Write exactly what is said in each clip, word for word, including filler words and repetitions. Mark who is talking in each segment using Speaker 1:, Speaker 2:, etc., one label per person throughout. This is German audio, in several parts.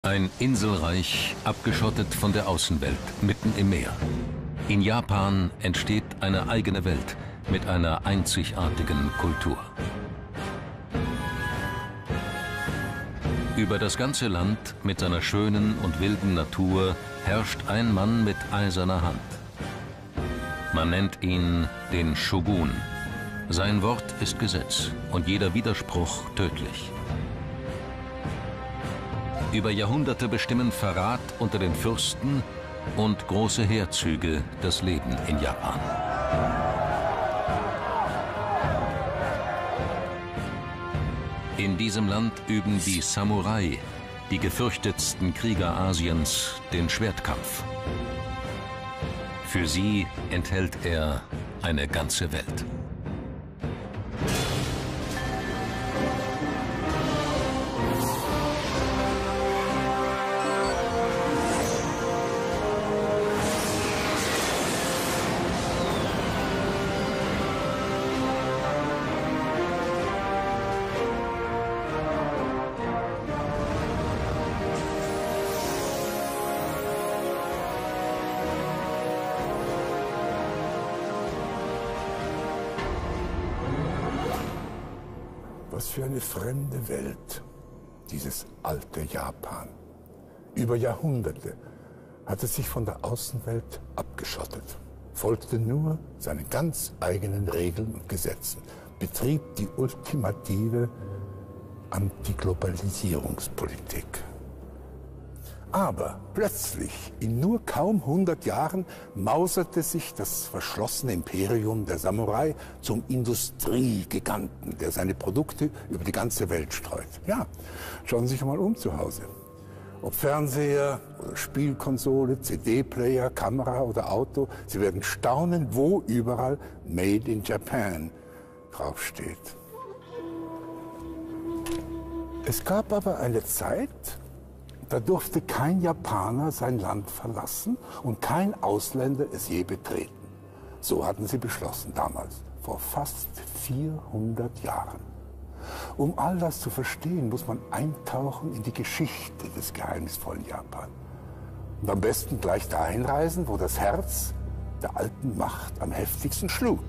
Speaker 1: Ein Inselreich, abgeschottet von der Außenwelt, mitten im Meer. In Japan entsteht eine eigene Welt mit einer einzigartigen Kultur. Über das ganze Land mit seiner schönen und wilden Natur herrscht ein Mann mit eiserner Hand. Man nennt ihn den Shogun. Sein Wort ist Gesetz und jeder Widerspruch tödlich. Über Jahrhunderte bestimmen Verrat unter den Fürsten und große Heerzüge das Leben in Japan. In diesem Land üben die Samurai, die gefürchtetsten Krieger Asiens, den Schwertkampf. Für sie enthält er eine ganze Welt.
Speaker 2: Was für eine fremde Welt, dieses alte Japan. Über Jahrhunderte hat es sich von der Außenwelt abgeschottet, folgte nur seinen ganz eigenen Regeln und Gesetzen, betrieb die ultimative Antiglobalisierungspolitik. Aber plötzlich, in nur kaum hundert Jahren, mauserte sich das verschlossene Imperium der Samurai zum Industriegiganten, der seine Produkte über die ganze Welt streut. Ja, schauen Sie sich mal um zu Hause. Ob Fernseher oder Spielkonsole, C D-Player, Kamera oder Auto, Sie werden staunen, wo überall Made in Japan draufsteht. Es gab aber eine Zeit, da durfte kein Japaner sein Land verlassen und kein Ausländer es je betreten. So hatten sie beschlossen damals, vor fast vierhundert Jahren. Um all das zu verstehen, muss man eintauchen in die Geschichte des geheimnisvollen Japan. Und am besten gleich dahin reisen, wo das Herz der alten Macht am heftigsten schlug.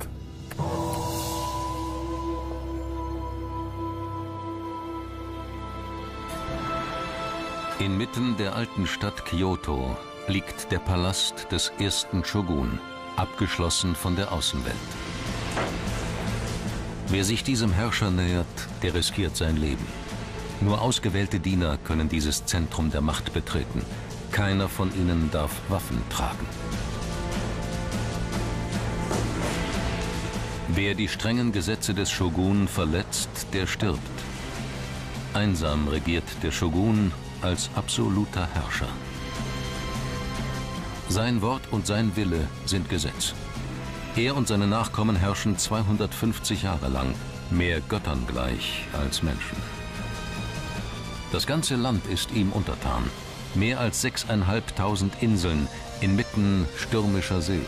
Speaker 1: Inmitten der alten Stadt Kyoto liegt der Palast des ersten Shogun, abgeschlossen von der Außenwelt. Wer sich diesem Herrscher nähert, der riskiert sein Leben. Nur ausgewählte Diener können dieses Zentrum der Macht betreten. Keiner von ihnen darf Waffen tragen. Wer die strengen Gesetze des Shogun verletzt, der stirbt. Einsam regiert der Shogun als absoluter Herrscher. Sein Wort und sein Wille sind Gesetz. Er und seine Nachkommen herrschen zweihundertfünfzig Jahre lang, mehr Göttern gleich als Menschen. Das ganze Land ist ihm untertan, mehr als sechseinhalbtausend Inseln inmitten stürmischer See.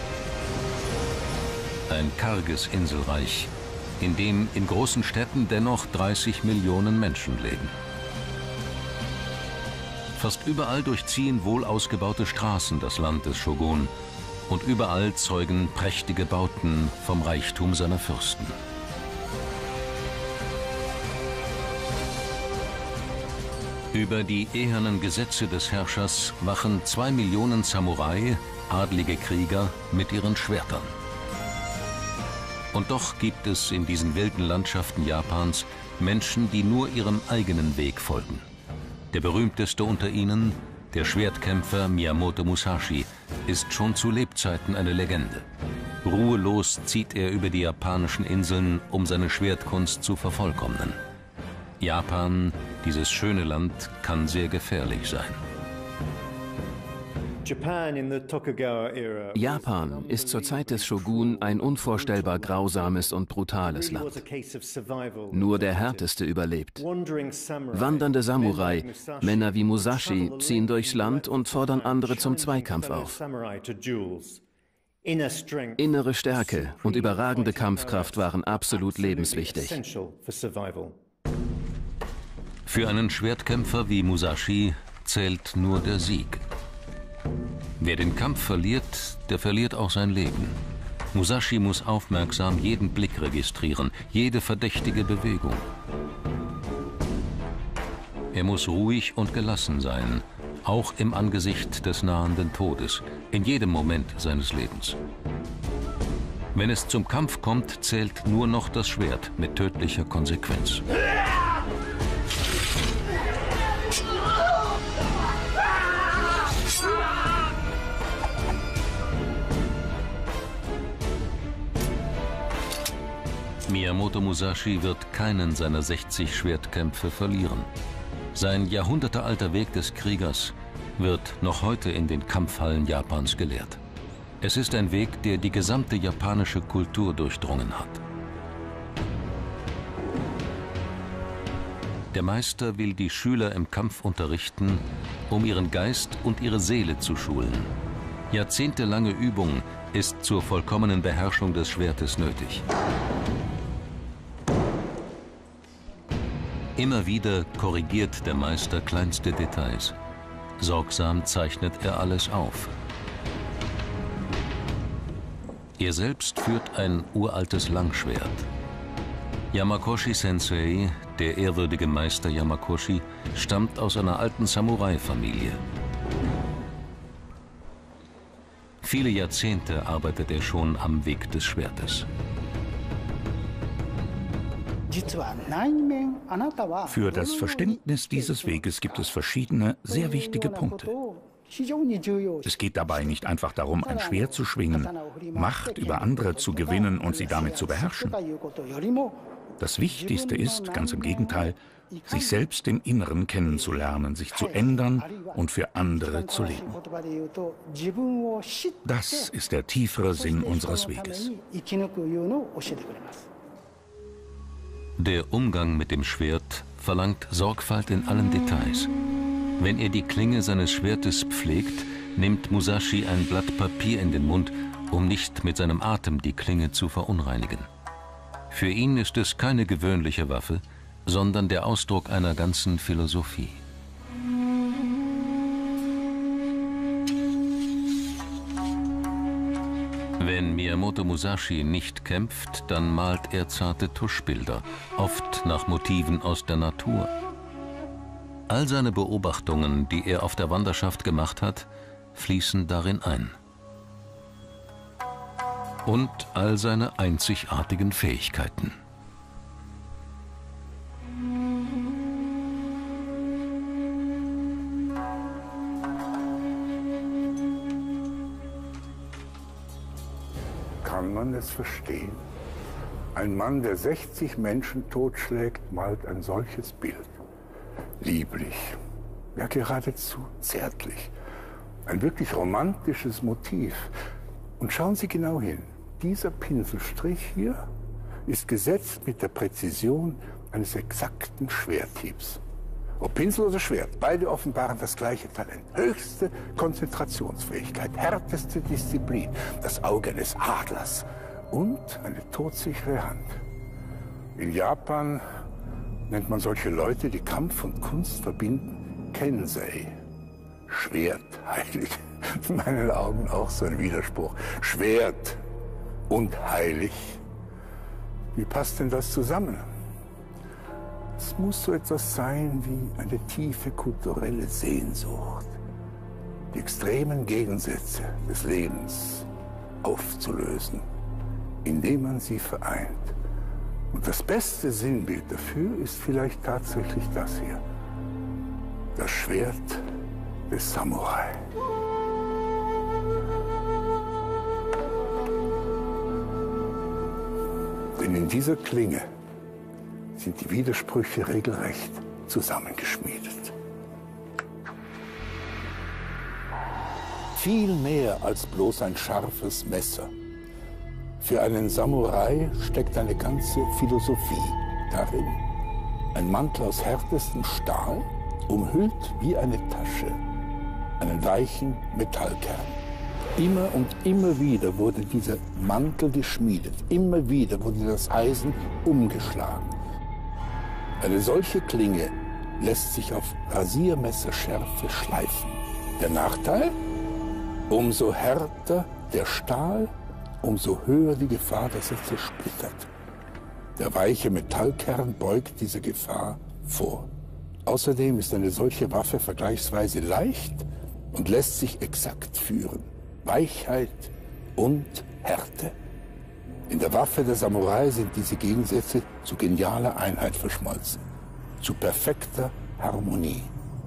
Speaker 1: Ein karges Inselreich, in dem in großen Städten dennoch dreißig Millionen Menschen leben. Fast überall durchziehen wohl ausgebaute Straßen das Land des Shogun und überall zeugen prächtige Bauten vom Reichtum seiner Fürsten. Über die ehernen Gesetze des Herrschers wachen zwei Millionen Samurai, adlige Krieger, mit ihren Schwertern. Und doch gibt es in diesen wilden Landschaften Japans Menschen, die nur ihrem eigenen Weg folgen. Der berühmteste unter ihnen, der Schwertkämpfer Miyamoto Musashi, ist schon zu Lebzeiten eine Legende. Ruhelos zieht er über die japanischen Inseln, um seine Schwertkunst zu vervollkommnen. Japan, dieses schöne Land, kann sehr gefährlich sein.
Speaker 3: Japan ist zur Zeit des Shogun ein unvorstellbar grausames und brutales Land. Nur der Härteste überlebt. Wandernde Samurai, Männer wie Musashi, ziehen durchs Land und fordern andere zum Zweikampf auf. Innere Stärke und überragende Kampfkraft waren absolut lebenswichtig.
Speaker 1: Für einen Schwertkämpfer wie Musashi zählt nur der Sieg. Wer den Kampf verliert, der verliert auch sein Leben. Musashi muss aufmerksam jeden Blick registrieren, jede verdächtige Bewegung. Er muss ruhig und gelassen sein, auch im Angesicht des nahenden Todes, in jedem Moment seines Lebens. Wenn es zum Kampf kommt, zählt nur noch das Schwert mit tödlicher Konsequenz. Miyamoto Musashi wird keinen seiner sechzig Schwertkämpfe verlieren. Sein jahrhundertealter Weg des Kriegers wird noch heute in den Kampfhallen Japans gelehrt. Es ist ein Weg, der die gesamte japanische Kultur durchdrungen hat. Der Meister will die Schüler im Kampf unterrichten, um ihren Geist und ihre Seele zu schulen. Jahrzehntelange Übung ist zur vollkommenen Beherrschung des Schwertes nötig. Immer wieder korrigiert der Meister kleinste Details. Sorgsam zeichnet er alles auf. Er selbst führt ein uraltes Langschwert. Yamakoshi Sensei, der ehrwürdige Meister Yamakoshi, stammt aus einer alten Samurai-Familie. Viele Jahrzehnte arbeitet er schon am Weg des Schwertes.
Speaker 4: Für das Verständnis dieses Weges gibt es verschiedene, sehr wichtige Punkte. Es geht dabei nicht einfach darum, ein Schwert zu schwingen, Macht über andere zu gewinnen und sie damit zu beherrschen. Das Wichtigste ist, ganz im Gegenteil, sich selbst im Inneren kennenzulernen, sich zu ändern und für andere zu leben. Das ist der tiefere Sinn unseres Weges.
Speaker 1: Der Umgang mit dem Schwert verlangt Sorgfalt in allen Details. Wenn er die Klinge seines Schwertes pflegt, nimmt Musashi ein Blatt Papier in den Mund, um nicht mit seinem Atem die Klinge zu verunreinigen. Für ihn ist es keine gewöhnliche Waffe, sondern der Ausdruck einer ganzen Philosophie. Wenn Miyamoto Musashi nicht kämpft, dann malt er zarte Tuschbilder, oft nach Motiven aus der Natur. All seine Beobachtungen, die er auf der Wanderschaft gemacht hat, fließen darin ein. Und all seine einzigartigen Fähigkeiten.
Speaker 2: Kann man es verstehen? Ein Mann, der sechzig Menschen totschlägt, malt ein solches Bild. Lieblich, ja geradezu zärtlich. Ein wirklich romantisches Motiv. Und schauen Sie genau hin. Dieser Pinselstrich hier ist gesetzt mit der Präzision eines exakten Schwerthiebs. Ob Pinsel oder Schwert, beide offenbaren das gleiche Talent. Höchste Konzentrationsfähigkeit, härteste Disziplin, das Auge eines Adlers und eine todsichere Hand. In Japan nennt man solche Leute, die Kampf und Kunst verbinden, Kensei. Schwert, heilig. In meinen Augen auch so ein Widerspruch. Schwert und heilig. Wie passt denn das zusammen? Es muss so etwas sein wie eine tiefe kulturelle Sehnsucht. Die extremen Gegensätze des Lebens aufzulösen, indem man sie vereint. Und das beste Sinnbild dafür ist vielleicht tatsächlich das hier. Das Schwert des Samurai. Denn in dieser Klinge sind die Widersprüche regelrecht zusammengeschmiedet. Viel mehr als bloß ein scharfes Messer. Für einen Samurai steckt eine ganze Philosophie darin. Ein Mantel aus härtestem Stahl, umhüllt wie eine Tasche einen weichen Metallkern. Immer und immer wieder wurde dieser Mantel geschmiedet. Immer wieder wurde das Eisen umgeschlagen. Eine solche Klinge lässt sich auf Rasiermesserschärfe schleifen. Der Nachteil? Umso härter der Stahl, umso höher die Gefahr, dass er zersplittert. Der weiche Metallkern beugt dieser Gefahr vor. Außerdem ist eine solche Waffe vergleichsweise leicht und lässt sich exakt führen. Weichheit und Härte. In der Waffe der Samurai sind diese Gegensätze zu genialer Einheit verschmolzen, zu perfekter Harmonie.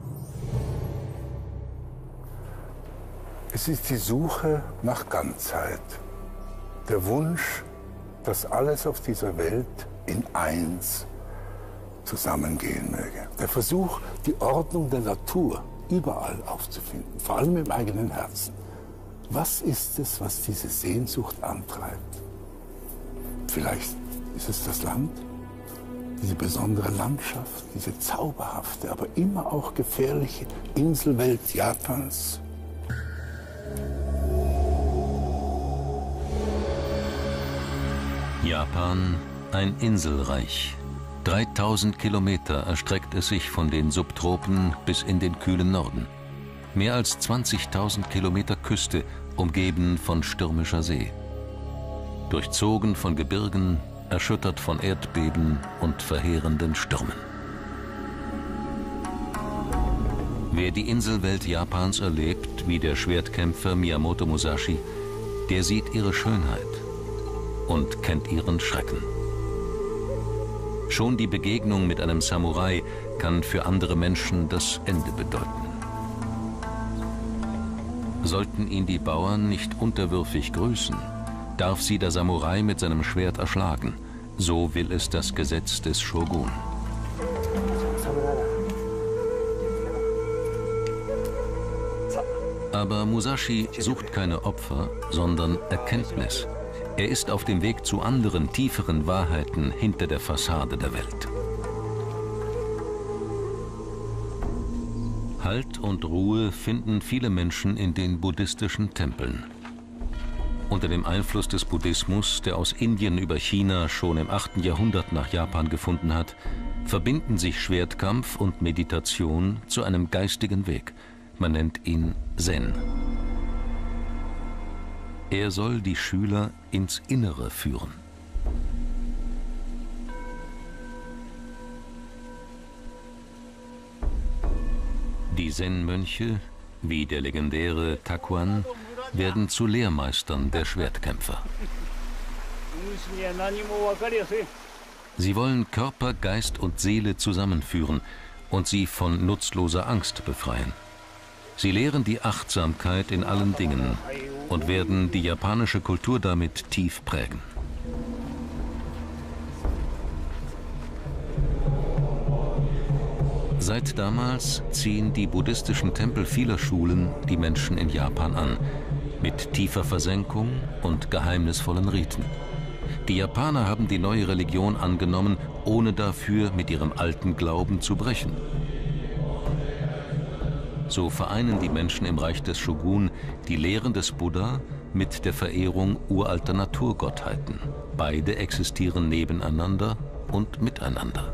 Speaker 2: Es ist die Suche nach Ganzheit, der Wunsch, dass alles auf dieser Welt in eins zusammengehen möge. Der Versuch, die Ordnung der Natur überall aufzufinden, vor allem im eigenen Herzen. Was ist es, was diese Sehnsucht antreibt? Vielleicht ist es das Land, diese besondere Landschaft, diese zauberhafte, aber immer auch gefährliche Inselwelt Japans.
Speaker 1: Japan, ein Inselreich. dreitausend Kilometer erstreckt es sich von den Subtropen bis in den kühlen Norden. Mehr als zwanzigtausend Kilometer Küste, umgeben von stürmischer See. Durchzogen von Gebirgen, erschüttert von Erdbeben und verheerenden Stürmen. Wer die Inselwelt Japans erlebt, wie der Schwertkämpfer Miyamoto Musashi, der sieht ihre Schönheit und kennt ihren Schrecken. Schon die Begegnung mit einem Samurai kann für andere Menschen das Ende bedeuten. Sollten ihn die Bauern nicht unterwürfig grüßen, darf sie der Samurai mit seinem Schwert erschlagen. So will es das Gesetz des Shogun. Aber Musashi sucht keine Opfer, sondern Erkenntnis. Er ist auf dem Weg zu anderen, tieferen Wahrheiten hinter der Fassade der Welt. Halt und Ruhe finden viele Menschen in den buddhistischen Tempeln. Unter dem Einfluss des Buddhismus, der aus Indien über China schon im achten Jahrhundert nach Japan gefunden hat, verbinden sich Schwertkampf und Meditation zu einem geistigen Weg. Man nennt ihn Zen. Er soll die Schüler ins Innere führen. Die Zen-Mönche, wie der legendäre Takuan, werden zu Lehrmeistern der Schwertkämpfer. Sie wollen Körper, Geist und Seele zusammenführen und sie von nutzloser Angst befreien. Sie lehren die Achtsamkeit in allen Dingen und werden die japanische Kultur damit tief prägen. Seit damals ziehen die buddhistischen Tempel vieler Schulen die Menschen in Japan an, mit tiefer Versenkung und geheimnisvollen Riten. Die Japaner haben die neue Religion angenommen, ohne dafür mit ihrem alten Glauben zu brechen. So vereinen die Menschen im Reich des Shogun die Lehren des Buddha mit der Verehrung uralter Naturgottheiten. Beide existieren nebeneinander und miteinander.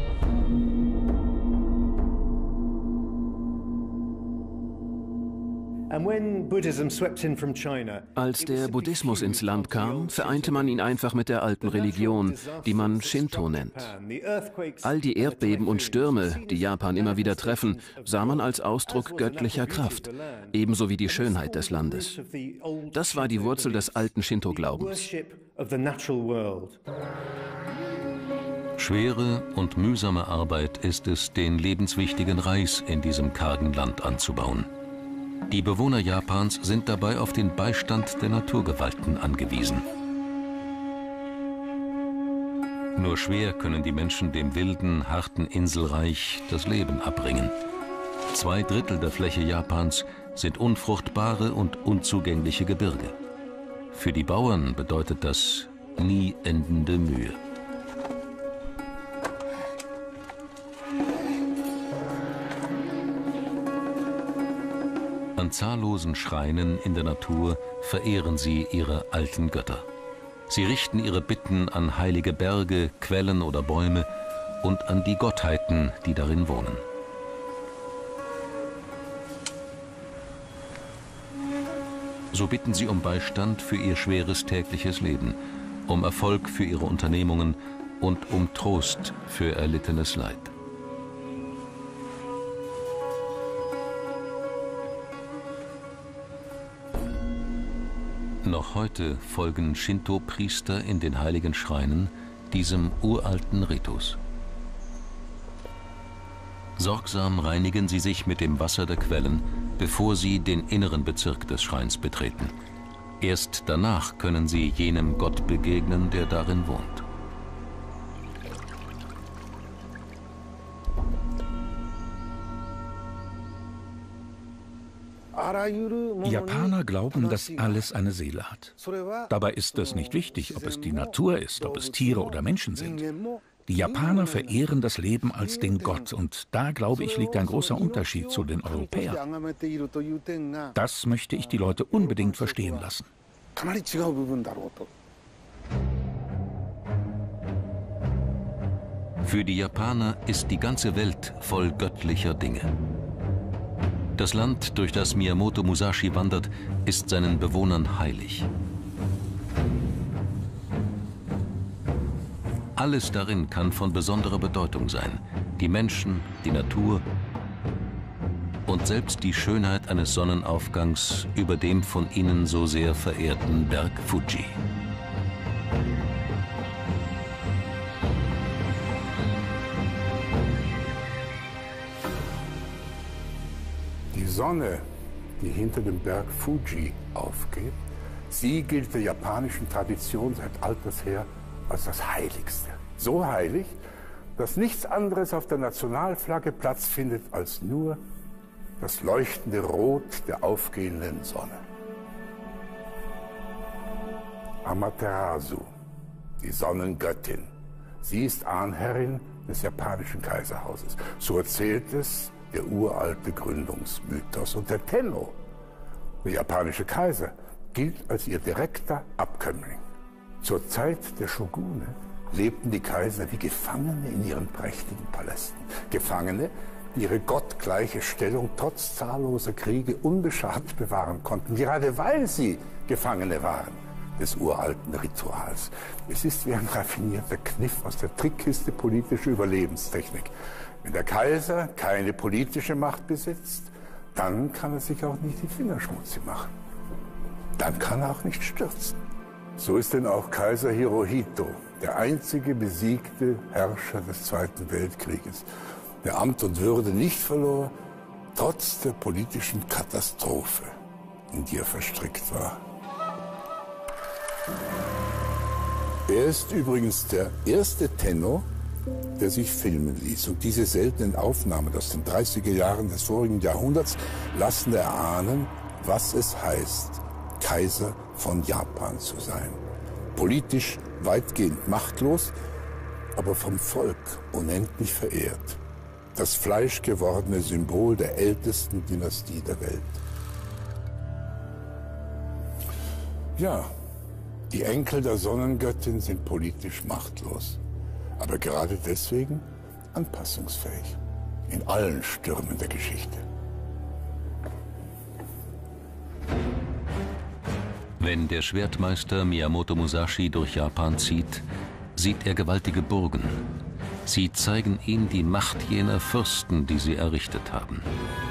Speaker 3: Als der Buddhismus ins Land kam, vereinte man ihn einfach mit der alten Religion, die man Shinto nennt. All die Erdbeben und Stürme, die Japan immer wieder treffen, sah man als Ausdruck göttlicher Kraft, ebenso wie die Schönheit des Landes. Das war die Wurzel des alten Shinto-Glaubens.
Speaker 1: Schwere und mühsame Arbeit ist es, den lebenswichtigen Reis in diesem kargen Land anzubauen. Die Bewohner Japans sind dabei auf den Beistand der Naturgewalten angewiesen. Nur schwer können die Menschen dem wilden, harten Inselreich das Leben abbringen. Zwei Drittel der Fläche Japans sind unfruchtbare und unzugängliche Gebirge. Für die Bauern bedeutet das nie endende Mühe. An zahllosen Schreinen in der Natur verehren sie ihre alten Götter. Sie richten ihre Bitten an heilige Berge, Quellen oder Bäume und an die Gottheiten, die darin wohnen. So bitten sie um Beistand für ihr schweres tägliches Leben, um Erfolg für ihre Unternehmungen und um Trost für erlittenes Leid. Noch heute folgen Shinto-Priester in den heiligen Schreinen diesem uralten Ritus. Sorgsam reinigen sie sich mit dem Wasser der Quellen, bevor sie den inneren Bezirk des Schreins betreten. Erst danach können sie jenem Gott begegnen, der darin wohnt.
Speaker 4: Die Japaner glauben, dass alles eine Seele hat. Dabei ist es nicht wichtig, ob es die Natur ist, ob es Tiere oder Menschen sind. Die Japaner verehren das Leben als den Gott, und da, glaube ich, liegt ein großer Unterschied zu den Europäern. Das möchte ich die Leute unbedingt verstehen lassen.
Speaker 1: Für die Japaner ist die ganze Welt voll göttlicher Dinge. Das Land, durch das Miyamoto Musashi wandert, ist seinen Bewohnern heilig. Alles darin kann von besonderer Bedeutung sein. Die Menschen, die Natur und selbst die Schönheit eines Sonnenaufgangs über dem von ihnen so sehr verehrten Berg Fuji.
Speaker 2: Die Sonne, die hinter dem Berg Fuji aufgeht, sie gilt der japanischen Tradition seit alters her als das Heiligste. So heilig, dass nichts anderes auf der Nationalflagge Platz findet als nur das leuchtende Rot der aufgehenden Sonne. Amaterasu, die Sonnengöttin. Sie ist Ahnherrin des japanischen Kaiserhauses. So erzählt es der uralte Gründungsmythos. Und der Tenno, der japanische Kaiser, gilt als ihr direkter Abkömmling. Zur Zeit der Shogune lebten die Kaiser wie Gefangene in ihren prächtigen Palästen. Gefangene, die ihre gottgleiche Stellung trotz zahlloser Kriege unbeschadet bewahren konnten, gerade weil sie Gefangene waren des uralten Rituals. Es ist wie ein raffinierter Kniff aus der Trickkiste politischer Überlebenstechnik. Wenn der Kaiser keine politische Macht besitzt, dann kann er sich auch nicht die Finger schmutzig machen. Dann kann er auch nicht stürzen. So ist denn auch Kaiser Hirohito der einzige besiegte Herrscher des Zweiten Weltkrieges, der Amt und Würde nicht verlor, trotz der politischen Katastrophe, in die er verstrickt war. Er ist übrigens der erste Tenno, der sich filmen ließ. Und diese seltenen Aufnahmen aus den dreißiger Jahren des vorigen Jahrhunderts lassen erahnen, was es heißt, Kaiser von Japan zu sein. Politisch weitgehend machtlos, aber vom Volk unendlich verehrt. Das fleischgewordene Symbol der ältesten Dynastie der Welt. Ja, die Enkel der Sonnengöttin sind politisch machtlos, aber gerade deswegen anpassungsfähig in allen Stürmen der Geschichte.
Speaker 1: Wenn der Schwertmeister Miyamoto Musashi durch Japan zieht, sieht er gewaltige Burgen. Sie zeigen ihm die Macht jener Fürsten, die sie errichtet haben.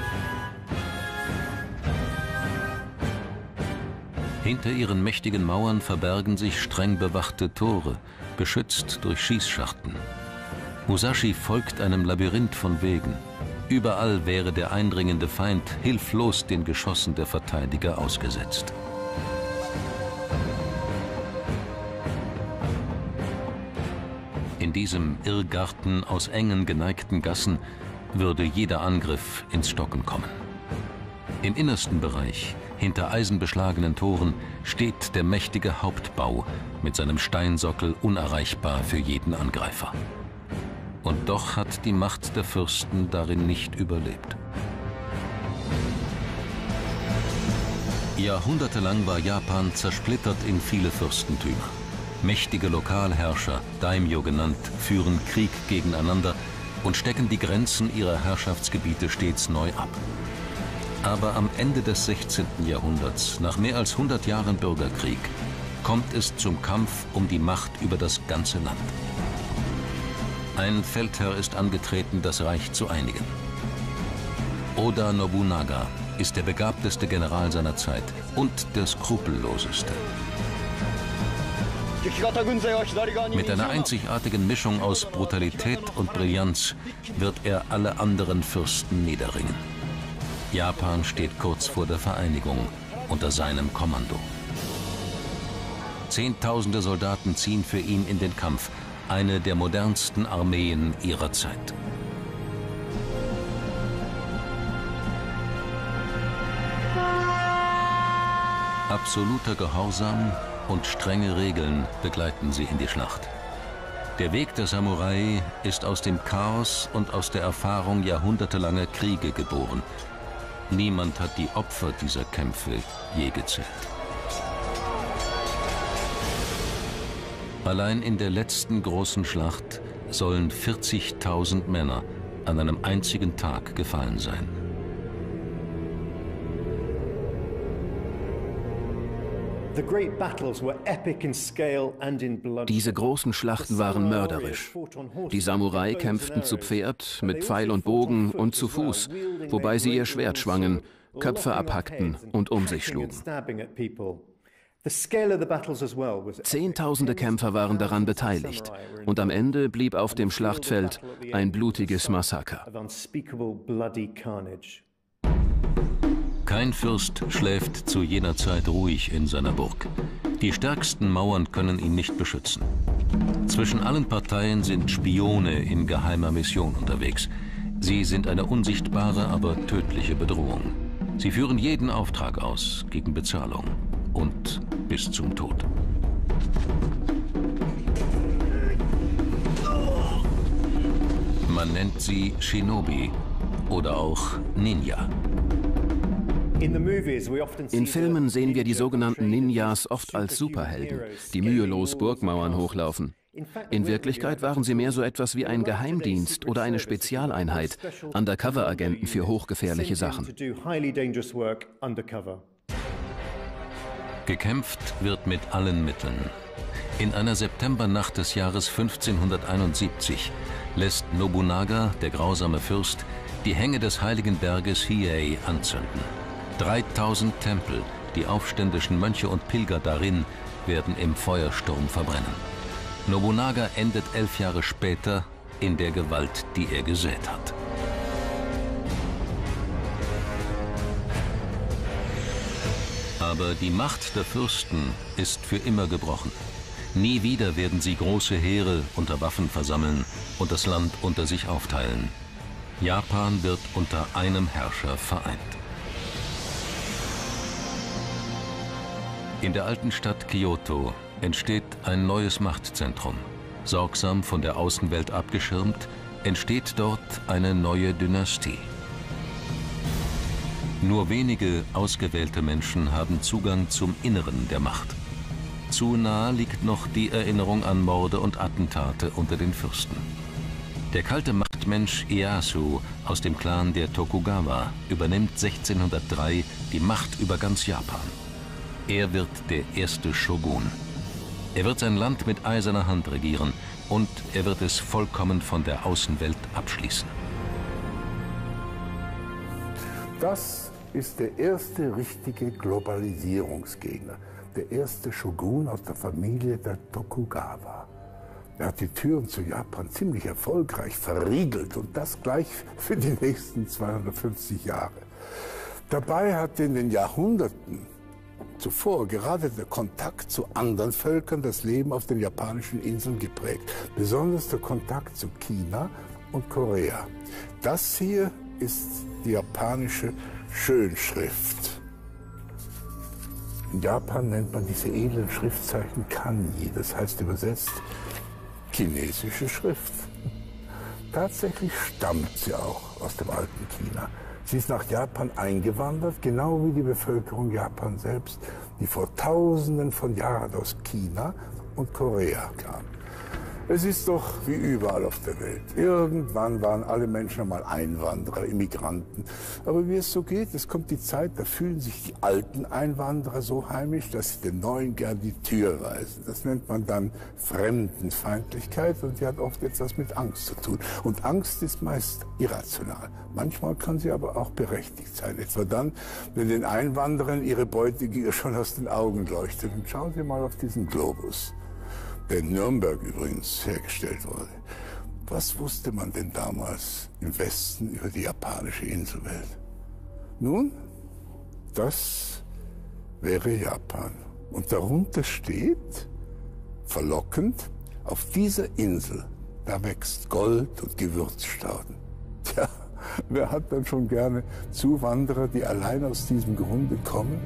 Speaker 1: Hinter ihren mächtigen Mauern verbergen sich streng bewachte Tore, beschützt durch Schießscharten. Musashi folgt einem Labyrinth von Wegen. Überall wäre der eindringende Feind hilflos den Geschossen der Verteidiger ausgesetzt. In diesem Irrgarten aus engen, geneigten Gassen würde jeder Angriff ins Stocken kommen. Im innersten Bereich, hinter eisenbeschlagenen Toren, steht der mächtige Hauptbau mit seinem Steinsockel unerreichbar für jeden Angreifer. Und doch hat die Macht der Fürsten darin nicht überlebt. Jahrhundertelang war Japan zersplittert in viele Fürstentümer. Mächtige Lokalherrscher, Daimyo genannt, führen Krieg gegeneinander und stecken die Grenzen ihrer Herrschaftsgebiete stets neu ab. Aber am Ende des sechzehnten Jahrhunderts, nach mehr als hundert Jahren Bürgerkrieg, kommt es zum Kampf um die Macht über das ganze Land. Ein Feldherr ist angetreten, das Reich zu einigen. Oda Nobunaga ist der begabteste General seiner Zeit und der skrupelloseste. Mit einer einzigartigen Mischung aus Brutalität und Brillanz wird er alle anderen Fürsten niederringen. Japan steht kurz vor der Vereinigung unter seinem Kommando. Zehntausende Soldaten ziehen für ihn in den Kampf, eine der modernsten Armeen ihrer Zeit. Absoluter Gehorsam und strenge Regeln begleiten sie in die Schlacht. Der Weg der Samurai ist aus dem Chaos und aus der Erfahrung jahrhundertelanger Kriege geboren. Niemand hat die Opfer dieser Kämpfe je gezählt. Allein in der letzten großen Schlacht sollen vierzigtausend Männer an einem einzigen Tag gefallen sein.
Speaker 3: Diese großen Schlachten waren mörderisch. Die Samurai kämpften zu Pferd, mit Pfeil und Bogen und zu Fuß, wobei sie ihr Schwert schwangen, Köpfe abhackten und um sich schlugen. Zehntausende Kämpfer waren daran beteiligt und am Ende blieb auf dem Schlachtfeld ein blutiges Massaker.
Speaker 1: Kein Fürst schläft zu jener Zeit ruhig in seiner Burg. Die stärksten Mauern können ihn nicht beschützen. Zwischen allen Parteien sind Spione in geheimer Mission unterwegs. Sie sind eine unsichtbare, aber tödliche Bedrohung. Sie führen jeden Auftrag aus, gegen Bezahlung und bis zum Tod. Man nennt sie Shinobi oder auch Ninja.
Speaker 3: In Filmen sehen wir die sogenannten Ninjas oft als Superhelden, die mühelos Burgmauern hochlaufen. In Wirklichkeit waren sie mehr so etwas wie ein Geheimdienst oder eine Spezialeinheit, Undercover-Agenten für hochgefährliche Sachen.
Speaker 1: Gekämpft wird mit allen Mitteln. In einer Septembernacht des Jahres fünfzehnhunderteinundsiebzig lässt Nobunaga, der grausame Fürst, die Hänge des heiligen Berges Hiei anzünden. dreitausend Tempel, die aufständischen Mönche und Pilger darin, werden im Feuersturm verbrennen. Nobunaga endet elf Jahre später in der Gewalt, die er gesät hat. Aber die Macht der Fürsten ist für immer gebrochen. Nie wieder werden sie große Heere unter Waffen versammeln und das Land unter sich aufteilen. Japan wird unter einem Herrscher vereint. In der alten Stadt Kyoto entsteht ein neues Machtzentrum. Sorgsam von der Außenwelt abgeschirmt, entsteht dort eine neue Dynastie. Nur wenige ausgewählte Menschen haben Zugang zum Inneren der Macht. Zu nahe liegt noch die Erinnerung an Morde und Attentate unter den Fürsten. Der kalte Machtmensch Ieyasu aus dem Clan der Tokugawa übernimmt sechzehnhundertdrei die Macht über ganz Japan. Er wird der erste Shogun. Er wird sein Land mit eiserner Hand regieren und er wird es vollkommen von der Außenwelt abschließen.
Speaker 2: Das ist der erste richtige Globalisierungsgegner. Der erste Shogun aus der Familie der Tokugawa. Er hat die Türen zu Japan ziemlich erfolgreich verriegelt und das gleich für die nächsten zweihundertfünfzig Jahre. Dabei hat in den Jahrhunderten zuvor gerade der Kontakt zu anderen Völkern das Leben auf den japanischen Inseln geprägt. Besonders der Kontakt zu China und Korea. Das hier ist die japanische Schönschrift. In Japan nennt man diese edlen Schriftzeichen Kanji, das heißt übersetzt chinesische Schrift. Tatsächlich stammt sie auch aus dem alten China. Sie ist nach Japan eingewandert, genau wie die Bevölkerung Japans selbst, die vor Tausenden von Jahren aus China und Korea kam. Es ist doch wie überall auf der Welt. Irgendwann waren alle Menschen einmal Einwanderer, Immigranten. Aber wie es so geht, es kommt die Zeit, da fühlen sich die alten Einwanderer so heimisch, dass sie den Neuen gern die Tür weisen. Das nennt man dann Fremdenfeindlichkeit und die hat oft etwas mit Angst zu tun. Und Angst ist meist irrational. Manchmal kann sie aber auch berechtigt sein. Etwa dann, wenn den Einwanderern ihre Beutegier schon aus den Augen leuchtet. Und schauen Sie mal auf diesen Globus, der in Nürnberg übrigens hergestellt wurde. Was wusste man denn damals im Westen über die japanische Inselwelt? Nun, das wäre Japan. Und darunter steht, verlockend, auf dieser Insel, da wächst Gold und Gewürzstauden. Tja, wer hat dann schon gerne Zuwanderer, die allein aus diesem Grunde kommen?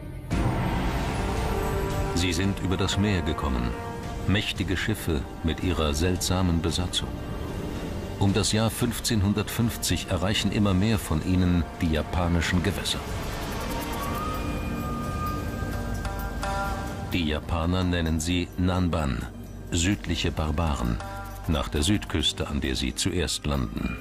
Speaker 1: Sie sind über das Meer gekommen. Mächtige Schiffe mit ihrer seltsamen Besatzung. Um das Jahr fünfzehnhundertfünfzig erreichen immer mehr von ihnen die japanischen Gewässer. Die Japaner nennen sie Nanban, südliche Barbaren, nach der Südküste, an der sie zuerst landen.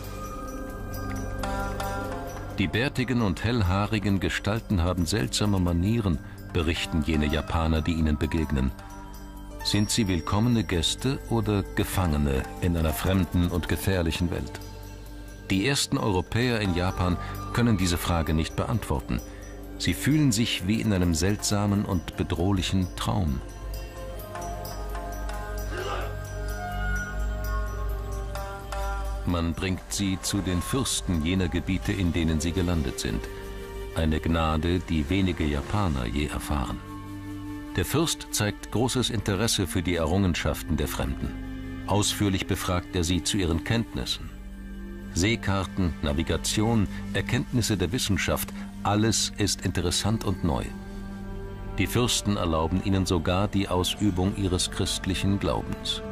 Speaker 1: Die bärtigen und hellhaarigen Gestalten haben seltsame Manieren, berichten jene Japaner, die ihnen begegnen. Sind sie willkommene Gäste oder Gefangene in einer fremden und gefährlichen Welt? Die ersten Europäer in Japan können diese Frage nicht beantworten. Sie fühlen sich wie in einem seltsamen und bedrohlichen Traum. Man bringt sie zu den Fürsten jener Gebiete, in denen sie gelandet sind. Eine Gnade, die wenige Japaner je erfahren. Der Fürst zeigt großes Interesse für die Errungenschaften der Fremden. Ausführlich befragt er sie zu ihren Kenntnissen. Seekarten, Navigation, Erkenntnisse der Wissenschaft, alles ist interessant und neu. Die Fürsten erlauben ihnen sogar die Ausübung ihres christlichen Glaubens.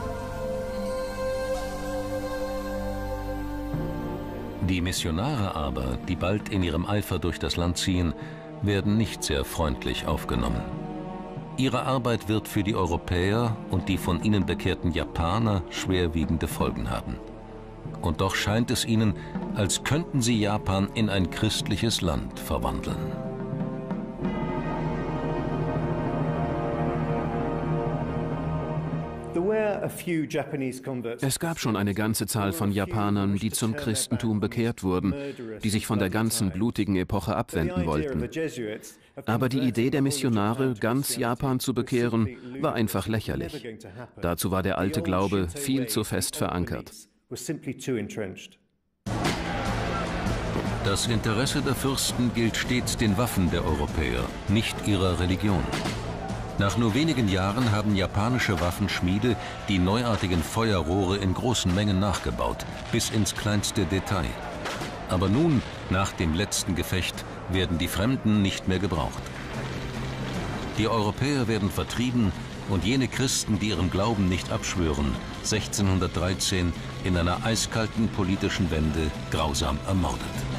Speaker 1: Die Missionare aber, die bald in ihrem Eifer durch das Land ziehen, werden nicht sehr freundlich aufgenommen. Ihre Arbeit wird für die Europäer und die von ihnen bekehrten Japaner schwerwiegende Folgen haben. Und doch scheint es ihnen, als könnten sie Japan in ein christliches Land verwandeln.
Speaker 3: Es gab schon eine ganze Zahl von Japanern, die zum Christentum bekehrt wurden, die sich von der ganzen blutigen Epoche abwenden wollten. Aber die Idee der Missionare, ganz Japan zu bekehren, war einfach lächerlich. Dazu war der alte Glaube viel zu fest verankert.
Speaker 1: Das Interesse der Fürsten gilt stets den Waffen der Europäer, nicht ihrer Religion. Nach nur wenigen Jahren haben japanische Waffenschmiede die neuartigen Feuerrohre in großen Mengen nachgebaut, bis ins kleinste Detail. Aber nun, nach dem letzten Gefecht, werden die Fremden nicht mehr gebraucht. Die Europäer werden vertrieben und jene Christen, die ihrem Glauben nicht abschwören, sechzehnhundertdreizehn in einer eiskalten politischen Wende grausam ermordet.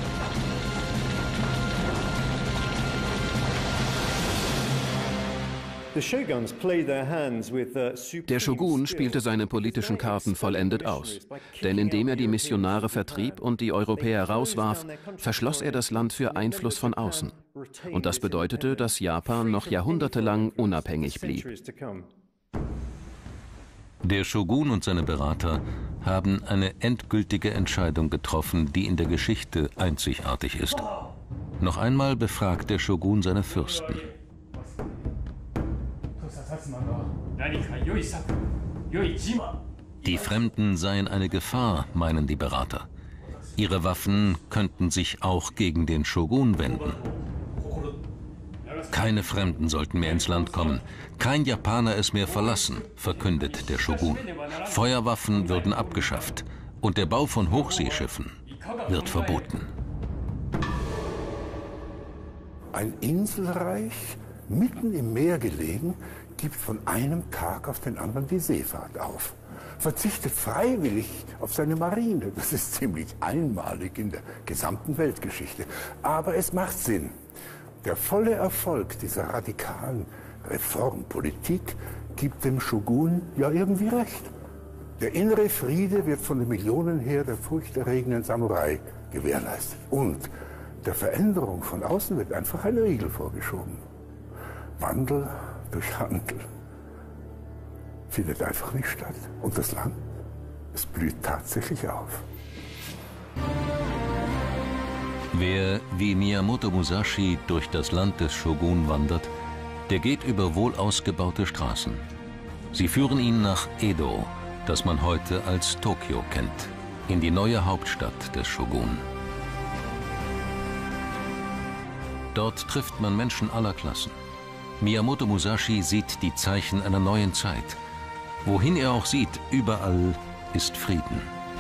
Speaker 3: Der Shogun spielte seine politischen Karten vollendet aus, denn indem er die Missionare vertrieb und die Europäer rauswarf, verschloss er das Land für Einfluss von außen. Und das bedeutete, dass Japan noch jahrhundertelang unabhängig blieb.
Speaker 1: Der Shogun und seine Berater haben eine endgültige Entscheidung getroffen, die in der Geschichte einzigartig ist. Noch einmal befragt der Shogun seine Fürsten. Die Fremden seien eine Gefahr, meinen die Berater. Ihre Waffen könnten sich auch gegen den Shogun wenden. Keine Fremden sollten mehr ins Land kommen. Kein Japaner es mehr verlassen, verkündet der Shogun. Feuerwaffen würden abgeschafft und der Bau von Hochseeschiffen wird verboten.
Speaker 2: Ein Inselreich, mitten im Meer gelegen, gibt von einem Tag auf den anderen die Seefahrt auf. Verzichtet freiwillig auf seine Marine. Das ist ziemlich einmalig in der gesamten Weltgeschichte. Aber es macht Sinn. Der volle Erfolg dieser radikalen Reformpolitik gibt dem Shogun ja irgendwie recht. Der innere Friede wird von dem Millionenheer der furchterregenden Samurai gewährleistet. Und der Veränderung von außen wird einfach ein Riegel vorgeschoben. Wandel durch Handel findet einfach nicht statt. Und das Land, es blüht tatsächlich auf.
Speaker 1: Wer wie Miyamoto Musashi durch das Land des Shogun wandert, der geht über wohl ausgebaute Straßen. Sie führen ihn nach Edo, das man heute als Tokio kennt, in die neue Hauptstadt des Shogun. Dort trifft man Menschen aller Klassen. Miyamoto Musashi sieht die Zeichen einer neuen Zeit. Wohin er auch sieht, überall ist Frieden.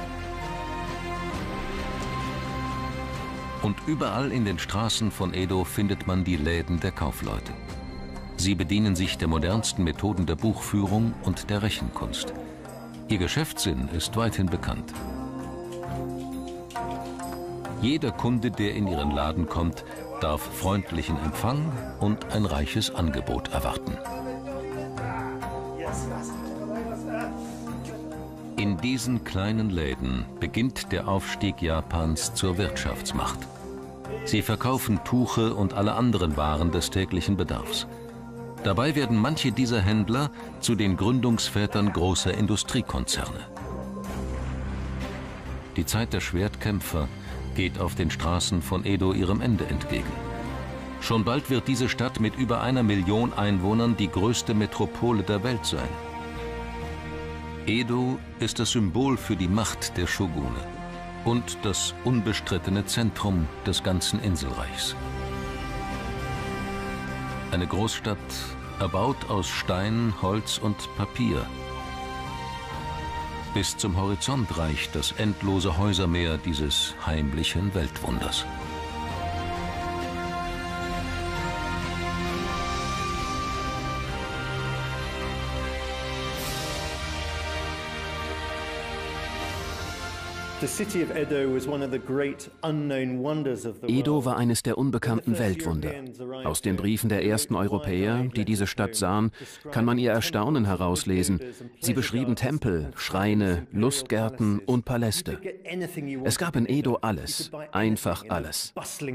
Speaker 1: Und überall in den Straßen von Edo findet man die Läden der Kaufleute. Sie bedienen sich der modernsten Methoden der Buchführung und der Rechenkunst. Ihr Geschäftssinn ist weithin bekannt. Jeder Kunde, der in ihren Laden kommt, darf freundlichen Empfang und ein reiches Angebot erwarten. In diesen kleinen Läden beginnt der Aufstieg Japans zur Wirtschaftsmacht. Sie verkaufen Tuche und alle anderen Waren des täglichen Bedarfs. Dabei werden manche dieser Händler zu den Gründungsvätern großer Industriekonzerne. Die Zeit der Schwertkämpfer geht auf den Straßen von Edo ihrem Ende entgegen. Schon bald wird diese Stadt mit über einer Million Einwohnern die größte Metropole der Welt sein. Edo ist das Symbol für die Macht der Shogune und das unbestrittene Zentrum des ganzen Inselreichs. Eine Großstadt, erbaut aus Stein, Holz und Papier. Bis zum Horizont reicht das endlose Häusermeer dieses heimlichen Weltwunders.
Speaker 3: Edo war eines der unbekannten Weltwunder. Aus den Briefen der ersten Europäer, die diese Stadt sahen, kann man ihr Erstaunen herauslesen. Sie beschrieben Tempel, Schreine, Lustgärten und Paläste. Es gab in Edo alles, einfach alles.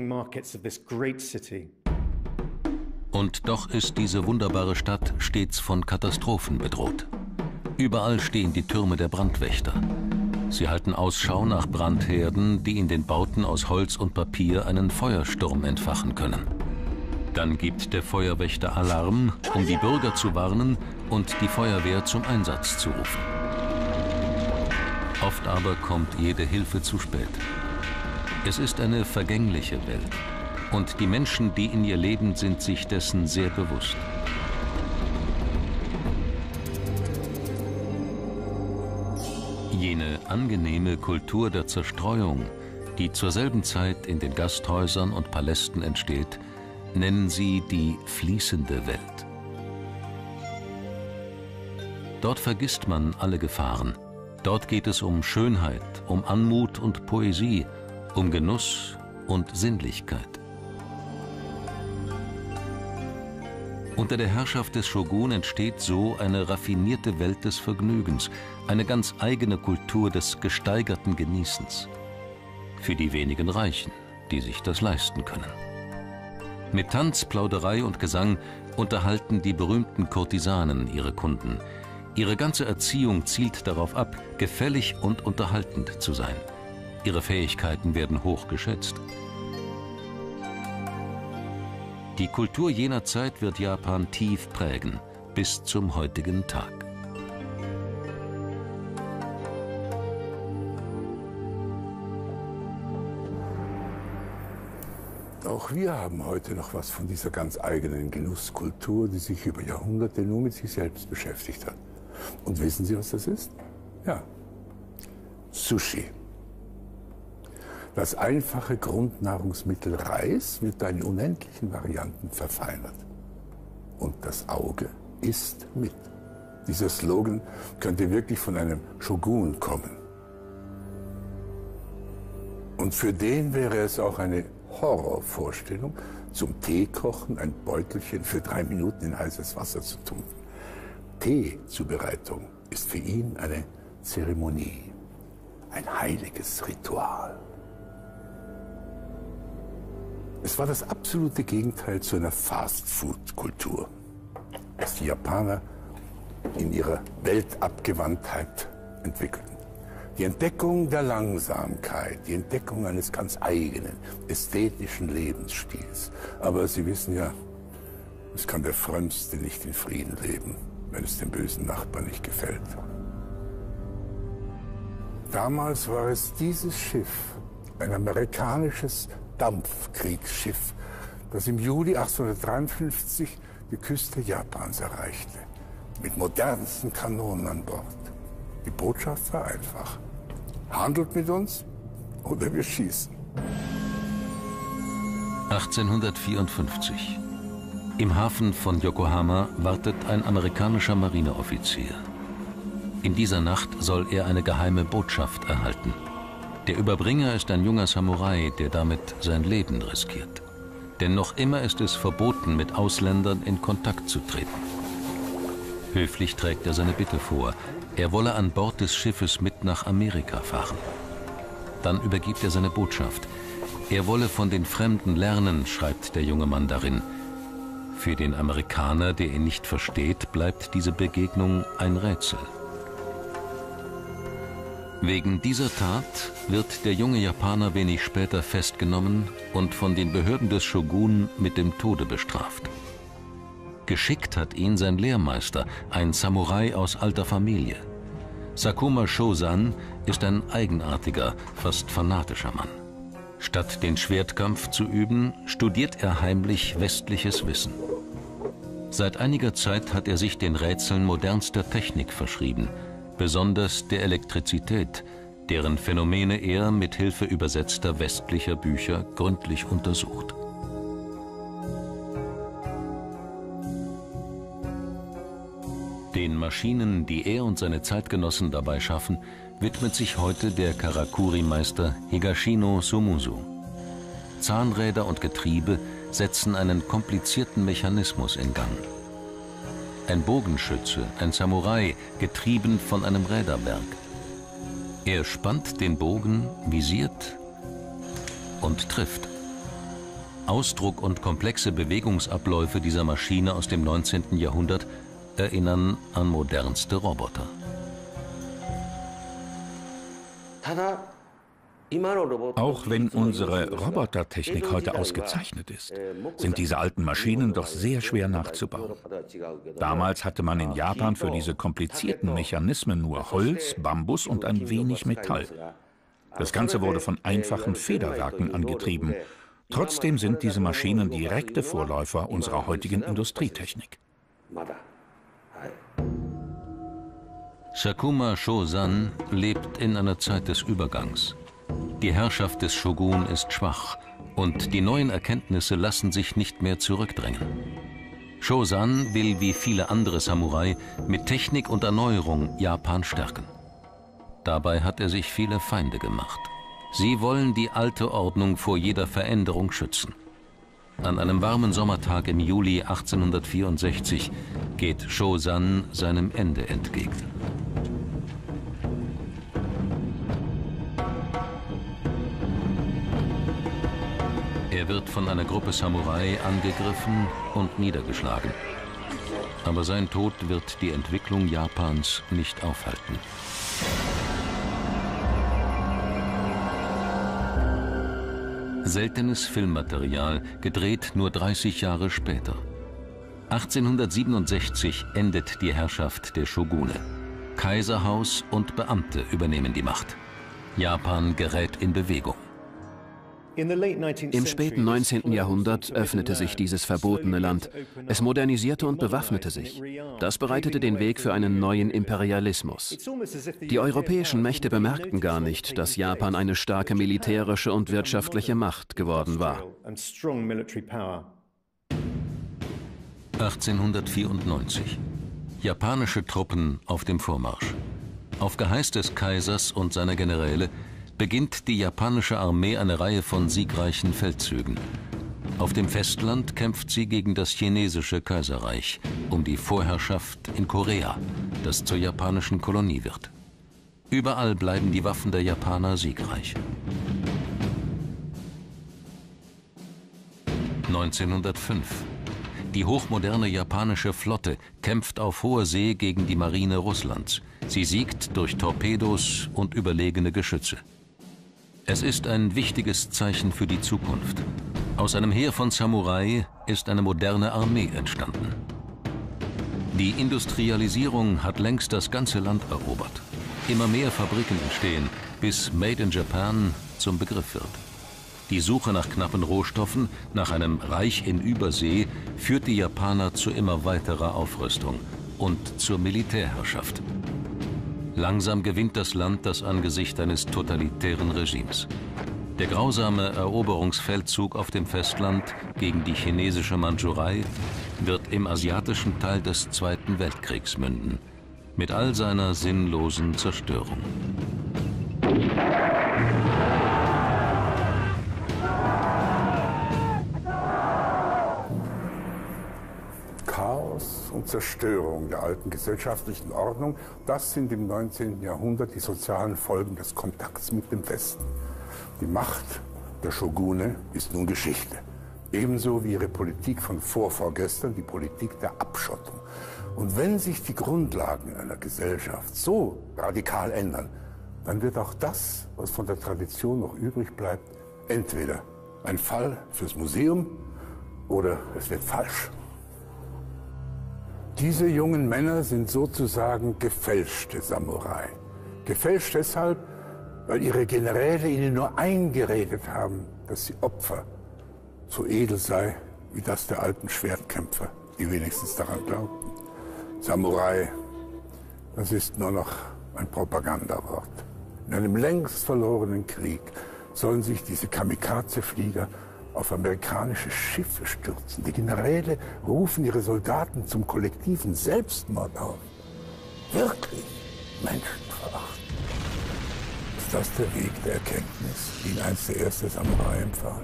Speaker 1: Und doch ist diese wunderbare Stadt stets von Katastrophen bedroht. Überall stehen die Türme der Brandwächter. Sie halten Ausschau nach Brandherden, die in den Bauten aus Holz und Papier einen Feuersturm entfachen können. Dann gibt der Feuerwächter Alarm, um die Bürger zu warnen und die Feuerwehr zum Einsatz zu rufen. Oft aber kommt jede Hilfe zu spät. Es ist eine vergängliche Welt und die Menschen, die in ihr leben, sind sich dessen sehr bewusst. Jene angenehme Kultur der Zerstreuung, die zur selben Zeit in den Gasthäusern und Palästen entsteht, nennen sie die fließende Welt. Dort vergisst man alle Gefahren. Dort geht es um Schönheit, um Anmut und Poesie, um Genuss und Sinnlichkeit. Unter der Herrschaft des Shogun entsteht so eine raffinierte Welt des Vergnügens, eine ganz eigene Kultur des gesteigerten Genießens. Für die wenigen Reichen, die sich das leisten können. Mit Tanz, Plauderei und Gesang unterhalten die berühmten Kurtisanen ihre Kunden. Ihre ganze Erziehung zielt darauf ab, gefällig und unterhaltend zu sein. Ihre Fähigkeiten werden hoch geschätzt. Die Kultur jener Zeit wird Japan tief prägen, bis zum heutigen Tag.
Speaker 2: Auch wir haben heute noch was von dieser ganz eigenen Genusskultur, die sich über Jahrhunderte nur mit sich selbst beschäftigt hat. Und wissen Sie, was das ist? Ja, Sushi. Das einfache Grundnahrungsmittel Reis wird in unendlichen Varianten verfeinert. Und das Auge isst mit. Dieser Slogan könnte wirklich von einem Shogun kommen. Und für den wäre es auch eine Horrorvorstellung, zum Teekochen ein Beutelchen für drei Minuten in heißes Wasser zu tunken. Teezubereitung ist für ihn eine Zeremonie, ein heiliges Ritual. Es war das absolute Gegenteil zu einer Fast-Food-Kultur, das die Japaner in ihrer Weltabgewandtheit entwickelten. Die Entdeckung der Langsamkeit, die Entdeckung eines ganz eigenen, ästhetischen Lebensstils. Aber Sie wissen ja, es kann der Frömmste nicht in Frieden leben, wenn es dem bösen Nachbarn nicht gefällt. Damals war es dieses Schiff, ein amerikanisches Dampfkriegsschiff, das im Juli achtzehnhundertdreiundfünfzig die Küste Japans erreichte, mit modernsten Kanonen an Bord. Die Botschaft war einfach: Handelt mit uns oder wir schießen.
Speaker 1: achtzehnhundertvierundfünfzig. Im Hafen von Yokohama wartet ein amerikanischer Marineoffizier. In dieser Nacht soll er eine geheime Botschaft erhalten. Der Überbringer ist ein junger Samurai, der damit sein Leben riskiert. Denn noch immer ist es verboten, mit Ausländern in Kontakt zu treten. Höflich trägt er seine Bitte vor. Er wolle an Bord des Schiffes mit nach Amerika fahren. Dann übergibt er seine Botschaft. Er wolle von den Fremden lernen, schreibt der junge Mann darin. Für den Amerikaner, der ihn nicht versteht, bleibt diese Begegnung ein Rätsel. Wegen dieser Tat wird der junge Japaner wenig später festgenommen und von den Behörden des Shogun mit dem Tode bestraft. Geschickt hat ihn sein Lehrmeister, ein Samurai aus alter Familie. Sakuma Shozan ist ein eigenartiger, fast fanatischer Mann. Statt den Schwertkampf zu üben, studiert er heimlich westliches Wissen. Seit einiger Zeit hat er sich den Rätseln modernster Technik verschrieben, besonders der Elektrizität, deren Phänomene er mit Hilfe übersetzter westlicher Bücher gründlich untersucht. Den Maschinen, die er und seine Zeitgenossen dabei schaffen, widmet sich heute der Karakuri-Meister Higashino Sumusu. Zahnräder und Getriebe setzen einen komplizierten Mechanismus in Gang. Ein Bogenschütze, ein Samurai, getrieben von einem Räderwerk. Er spannt den Bogen, visiert und trifft. Ausdruck und komplexe Bewegungsabläufe dieser Maschine aus dem neunzehnten Jahrhundert erinnern an modernste Roboter.
Speaker 4: Auch wenn unsere Robotertechnik heute ausgezeichnet ist, sind diese alten Maschinen doch sehr schwer nachzubauen. Damals hatte man in Japan für diese komplizierten Mechanismen nur Holz, Bambus und ein wenig Metall. Das Ganze wurde von einfachen Federwerken angetrieben. Trotzdem sind diese Maschinen direkte Vorläufer unserer heutigen Industrietechnik.
Speaker 1: Sakuma Shozan lebt in einer Zeit des Übergangs. Die Herrschaft des Shogun ist schwach und die neuen Erkenntnisse lassen sich nicht mehr zurückdrängen. Shozan will wie viele andere Samurai mit Technik und Erneuerung Japan stärken. Dabei hat er sich viele Feinde gemacht. Sie wollen die alte Ordnung vor jeder Veränderung schützen. An einem warmen Sommertag im Juli achtzehnhundertvierundsechzig geht Shozan seinem Ende entgegen. Er wird von einer Gruppe Samurai angegriffen und niedergeschlagen. Aber sein Tod wird die Entwicklung Japans nicht aufhalten. Seltenes Filmmaterial, gedreht nur dreißig Jahre später. achtzehnhundertsiebenundsechzig endet die Herrschaft der Shogune. Kaiserhaus und Beamte übernehmen die Macht. Japan gerät in Bewegung.
Speaker 3: Im späten neunzehnten Jahrhundert öffnete sich dieses verbotene Land. Es modernisierte und bewaffnete sich. Das bereitete den Weg für einen neuen Imperialismus. Die europäischen Mächte bemerkten gar nicht, dass Japan eine starke militärische und wirtschaftliche Macht geworden war.
Speaker 1: achtzehnhundertvierundneunzig. Japanische Truppen auf dem Vormarsch. Auf Geheiß des Kaisers und seiner Generäle beginnt die japanische Armee eine Reihe von siegreichen Feldzügen. Auf dem Festland kämpft sie gegen das chinesische Kaiserreich um die Vorherrschaft in Korea, das zur japanischen Kolonie wird. Überall bleiben die Waffen der Japaner siegreich. neunzehnhundertfünf. Die hochmoderne japanische Flotte kämpft auf hoher See gegen die Marine Russlands. Sie siegt durch Torpedos und überlegene Geschütze. Es ist ein wichtiges Zeichen für die Zukunft. Aus einem Heer von Samurai ist eine moderne Armee entstanden. Die Industrialisierung hat längst das ganze Land erobert. Immer mehr Fabriken entstehen, bis Made in Japan zum Begriff wird. Die Suche nach knappen Rohstoffen, nach einem Reich in Übersee, führt die Japaner zu immer weiterer Aufrüstung und zur Militärherrschaft. Langsam gewinnt das Land das Angesicht eines totalitären Regimes. Der grausame Eroberungsfeldzug auf dem Festland gegen die chinesische Mandschurei wird im asiatischen Teil des Zweiten Weltkriegs münden, mit all seiner sinnlosen Zerstörung.
Speaker 2: Chaos und Zerstörung der alten gesellschaftlichen Ordnung, das sind im neunzehnten Jahrhundert die sozialen Folgen des Kontakts mit dem Westen. Die Macht der Shogune ist nun Geschichte. Ebenso wie ihre Politik von vorvorgestern, die Politik der Abschottung. Und wenn sich die Grundlagen einer Gesellschaft so radikal ändern, dann wird auch das, was von der Tradition noch übrig bleibt, entweder ein Fall fürs Museum oder es wird falsch. Diese jungen Männer sind sozusagen gefälschte Samurai. Gefälscht deshalb, weil ihre Generäle ihnen nur eingeredet haben, dass sie Opfer so edel sei wie das der alten Schwertkämpfer, die wenigstens daran glaubten. Samurai, das ist nur noch ein Propagandawort. In einem längst verlorenen Krieg sollen sich diese Kamikaze-Flieger auf amerikanische Schiffe stürzen. Die Generäle rufen ihre Soldaten zum kollektiven Selbstmord auf. Wirklich menschenverachtend. Ist das der Weg der Erkenntnis, die ihn einst der erste Samurai empfahl?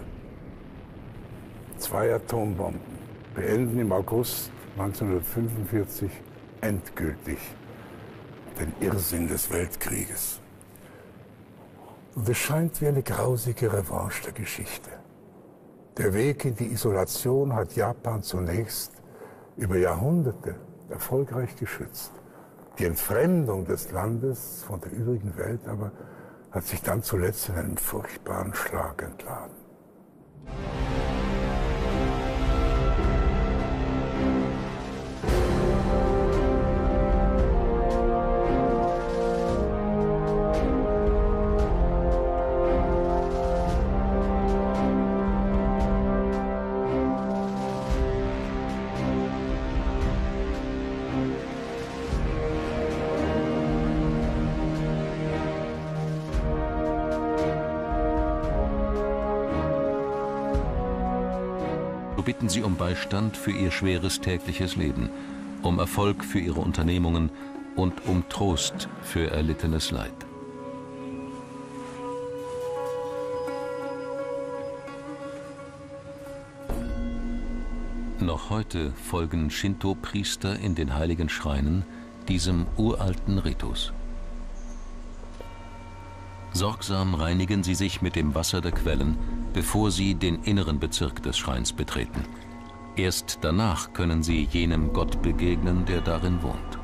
Speaker 2: Zwei Atombomben beenden im August neunzehnhundertfünfundvierzig endgültig den Irrsinn des Weltkrieges. Und es scheint wie eine grausige Revanche der Geschichte. Der Weg in die Isolation hat Japan zunächst über Jahrhunderte erfolgreich geschützt. Die Entfremdung des Landes von der übrigen Welt aber hat sich dann zuletzt in einem furchtbaren Schlag entladen.
Speaker 1: Bitten Sie um Beistand für Ihr schweres tägliches Leben, um Erfolg für Ihre Unternehmungen und um Trost für erlittenes Leid. Noch heute folgen Shinto-Priester in den heiligen Schreinen diesem uralten Ritus. Sorgsam reinigen sie sich mit dem Wasser der Quellen, bevor sie den inneren Bezirk des Schreins betreten. Erst danach können sie jenem Gott begegnen, der darin wohnt.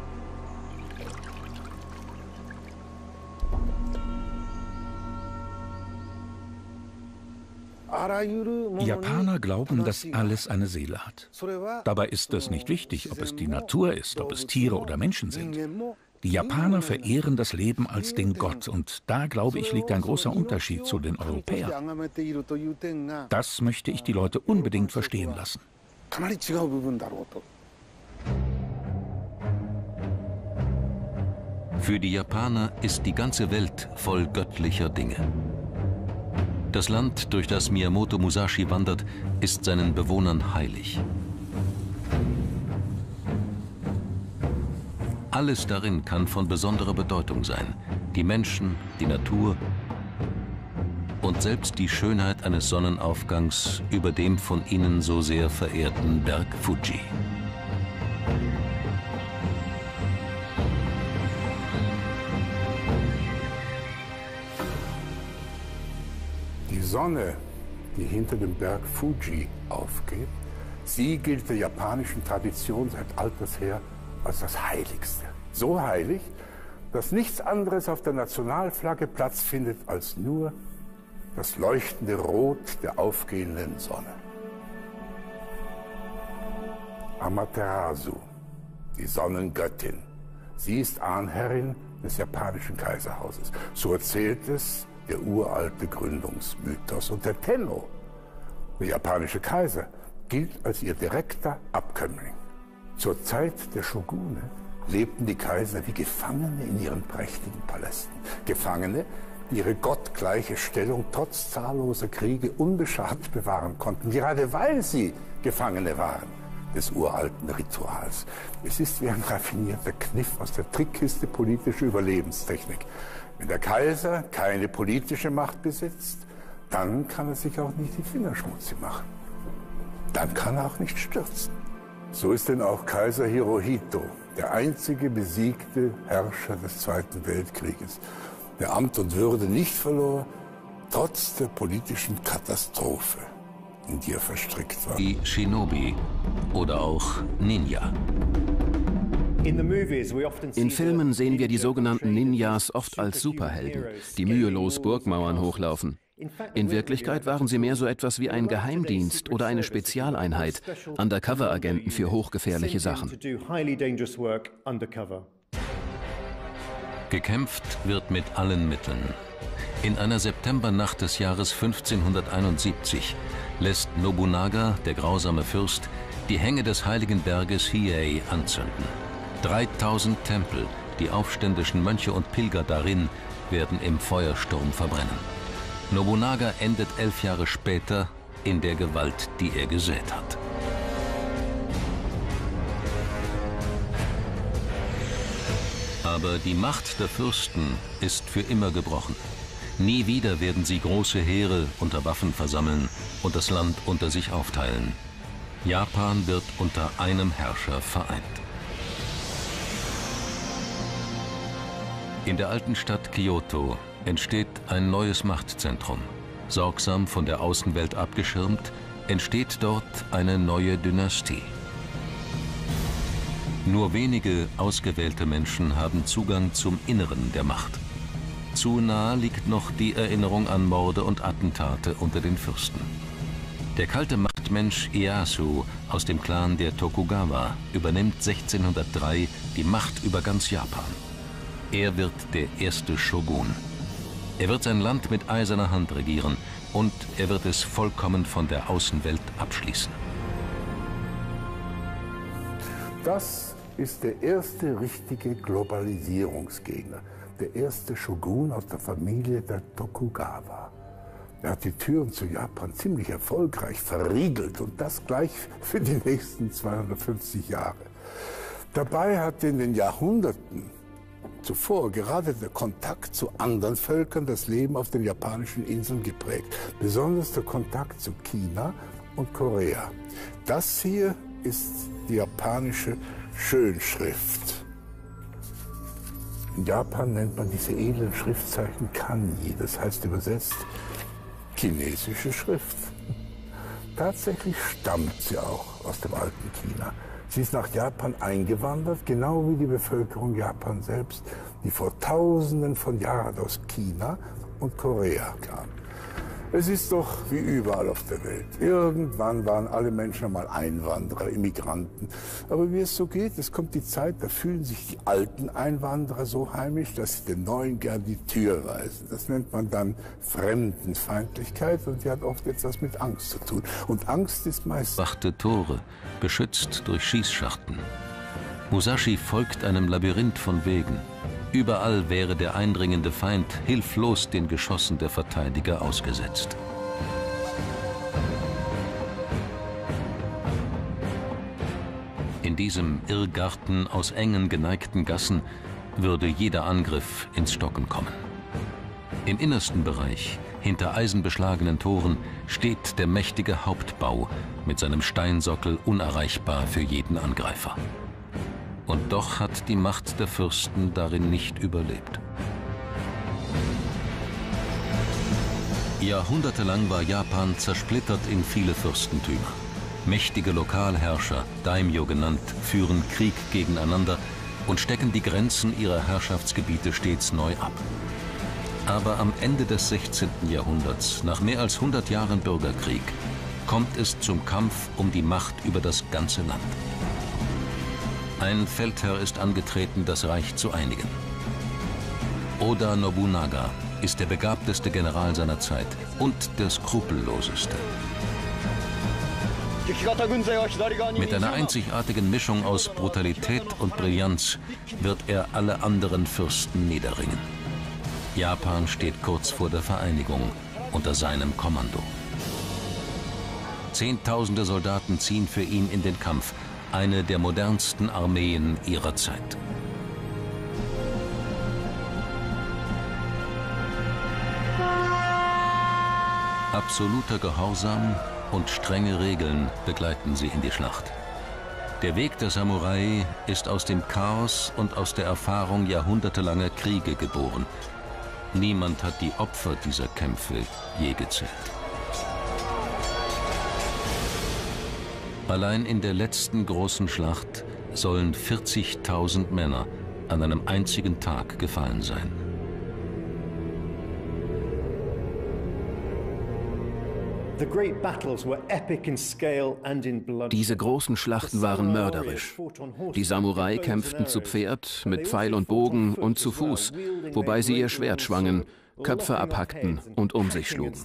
Speaker 4: Die Japaner glauben, dass alles eine Seele hat. Dabei ist es nicht wichtig, ob es die Natur ist, ob es Tiere oder Menschen sind. Die Japaner verehren das Leben als den Gott und da, glaube ich, liegt ein großer Unterschied zu den Europäern. Das möchte ich die Leute unbedingt verstehen lassen.
Speaker 1: Für die Japaner ist die ganze Welt voll göttlicher Dinge. Das Land, durch das Miyamoto Musashi wandert, ist seinen Bewohnern heilig. Alles darin kann von besonderer Bedeutung sein. Die Menschen, die Natur und selbst die Schönheit eines Sonnenaufgangs über dem von ihnen so sehr verehrten Berg Fuji.
Speaker 2: Die Sonne, die hinter dem Berg Fuji aufgeht, sie gilt der japanischen Tradition seit alters her als das Heiligste. So heilig, dass nichts anderes auf der Nationalflagge Platz findet als nur das leuchtende Rot der aufgehenden Sonne. Amaterasu, die Sonnengöttin. Sie ist Ahnherrin des japanischen Kaiserhauses. So erzählt es der uralte Gründungsmythos. Und der Tenno, der japanische Kaiser, gilt als ihr direkter Abkömmling. Zur Zeit der Shogune lebten die Kaiser wie Gefangene in ihren prächtigen Palästen. Gefangene, die ihre gottgleiche Stellung trotz zahlloser Kriege unbeschadet bewahren konnten, gerade weil sie Gefangene waren des uralten Rituals. Es ist wie ein raffinierter Kniff aus der Trickkiste politische Überlebenstechnik. Wenn der Kaiser keine politische Macht besitzt, dann kann er sich auch nicht die Finger schmutzig machen. Dann kann er auch nicht stürzen. So ist denn auch Kaiser Hirohito der einzige besiegte Herrscher des Zweiten Weltkrieges, der Amt und Würde nicht verlor, trotz der politischen Katastrophe, in die er verstrickt war.
Speaker 1: Die Shinobi oder auch Ninja.
Speaker 3: In Filmen sehen wir die sogenannten Ninjas oft als Superhelden, die mühelos Burgmauern hochlaufen. In Wirklichkeit waren sie mehr so etwas wie ein Geheimdienst oder eine Spezialeinheit, Undercover-Agenten für hochgefährliche Sachen.
Speaker 1: Gekämpft wird mit allen Mitteln. In einer Septembernacht des Jahres fünfzehnhunderteinundsiebzig lässt Nobunaga, der grausame Fürst, die Hänge des heiligen Berges Hiei anzünden. dreitausend Tempel, die aufständischen Mönche und Pilger darin, werden im Feuersturm verbrennen. Nobunaga endet elf Jahre später in der Gewalt, die er gesät hat. Aber die Macht der Fürsten ist für immer gebrochen. Nie wieder werden sie große Heere unter Waffen versammeln und das Land unter sich aufteilen. Japan wird unter einem Herrscher vereint. In der alten Stadt Kyoto entsteht ein neues Machtzentrum. Sorgsam von der Außenwelt abgeschirmt, entsteht dort eine neue Dynastie. Nur wenige ausgewählte Menschen haben Zugang zum Inneren der Macht. Zu nahe liegt noch die Erinnerung an Morde und Attentate unter den Fürsten. Der kalte Machtmensch Ieyasu aus dem Clan der Tokugawa übernimmt sechzehnhundertdrei die Macht über ganz Japan. Er wird der erste Shogun. Er wird sein Land mit eiserner Hand regieren und er wird es vollkommen von der Außenwelt abschließen.
Speaker 2: Das ist der erste richtige Globalisierungsgegner, der erste Shogun aus der Familie der Tokugawa. Er hat die Türen zu Japan ziemlich erfolgreich verriegelt und das gleich für die nächsten zweihundertfünfzig Jahre. Dabei hat in den Jahrhunderten zuvor gerade der Kontakt zu anderen Völkern das Leben auf den japanischen Inseln geprägt. Besonders der Kontakt zu China und Korea. Das hier ist die japanische Schönschrift. In Japan nennt man diese edlen Schriftzeichen Kanji, das heißt übersetzt chinesische Schrift. Tatsächlich stammt sie auch aus dem alten China. Sie ist nach Japan eingewandert, genau wie die Bevölkerung Japans selbst, die vor Tausenden von Jahren aus China und Korea kam. Es ist doch wie überall auf der Welt. Irgendwann waren alle Menschen einmal Einwanderer, Immigranten. Aber wie es so geht, es kommt die Zeit, da fühlen sich die alten Einwanderer so heimisch, dass sie den Neuen gern die Tür weisen. Das nennt man dann Fremdenfeindlichkeit und die hat oft etwas mit Angst zu tun. Und Angst ist meist...
Speaker 1: Wachte Tore, beschützt durch Schießscharten. Musashi folgt einem Labyrinth von Wegen. Überall wäre der eindringende Feind hilflos den Geschossen der Verteidiger ausgesetzt. In diesem Irrgarten aus engen, geneigten Gassen würde jeder Angriff ins Stocken kommen. Im innersten Bereich, Hinter eisenbeschlagenen Toren steht der mächtige Hauptbau mit seinem Steinsockel unerreichbar für jeden Angreifer. Und doch hat die Macht der Fürsten darin nicht überlebt. Jahrhundertelang war Japan zersplittert in viele Fürstentümer. Mächtige Lokalherrscher, Daimyo genannt, führen Krieg gegeneinander und stecken die Grenzen ihrer Herrschaftsgebiete stets neu ab. Aber am Ende des sechzehnten Jahrhunderts, nach mehr als hundert Jahren Bürgerkrieg, kommt es zum Kampf um die Macht über das ganze Land. Ein Feldherr ist angetreten, das Reich zu einigen. Oda Nobunaga ist der begabteste General seiner Zeit und der skrupelloseste. Mit einer einzigartigen Mischung aus Brutalität und Brillanz wird er alle anderen Fürsten niederringen. Japan steht kurz vor der Vereinigung unter seinem Kommando. Zehntausende Soldaten ziehen für ihn in den Kampf, eine der modernsten Armeen ihrer Zeit. Absoluter Gehorsam und strenge Regeln begleiten sie in die Schlacht. Der Weg der Samurai ist aus dem Chaos und aus der Erfahrung jahrhundertelanger Kriege geboren. Niemand hat die Opfer dieser Kämpfe je gezählt. Allein in der letzten großen Schlacht sollen vierzigtausend Männer an einem einzigen Tag gefallen sein.
Speaker 3: Diese großen Schlachten waren mörderisch. Die Samurai kämpften zu Pferd, mit Pfeil und Bogen und zu Fuß, wobei sie ihr Schwert schwangen, Köpfe abhackten und um sich schlugen.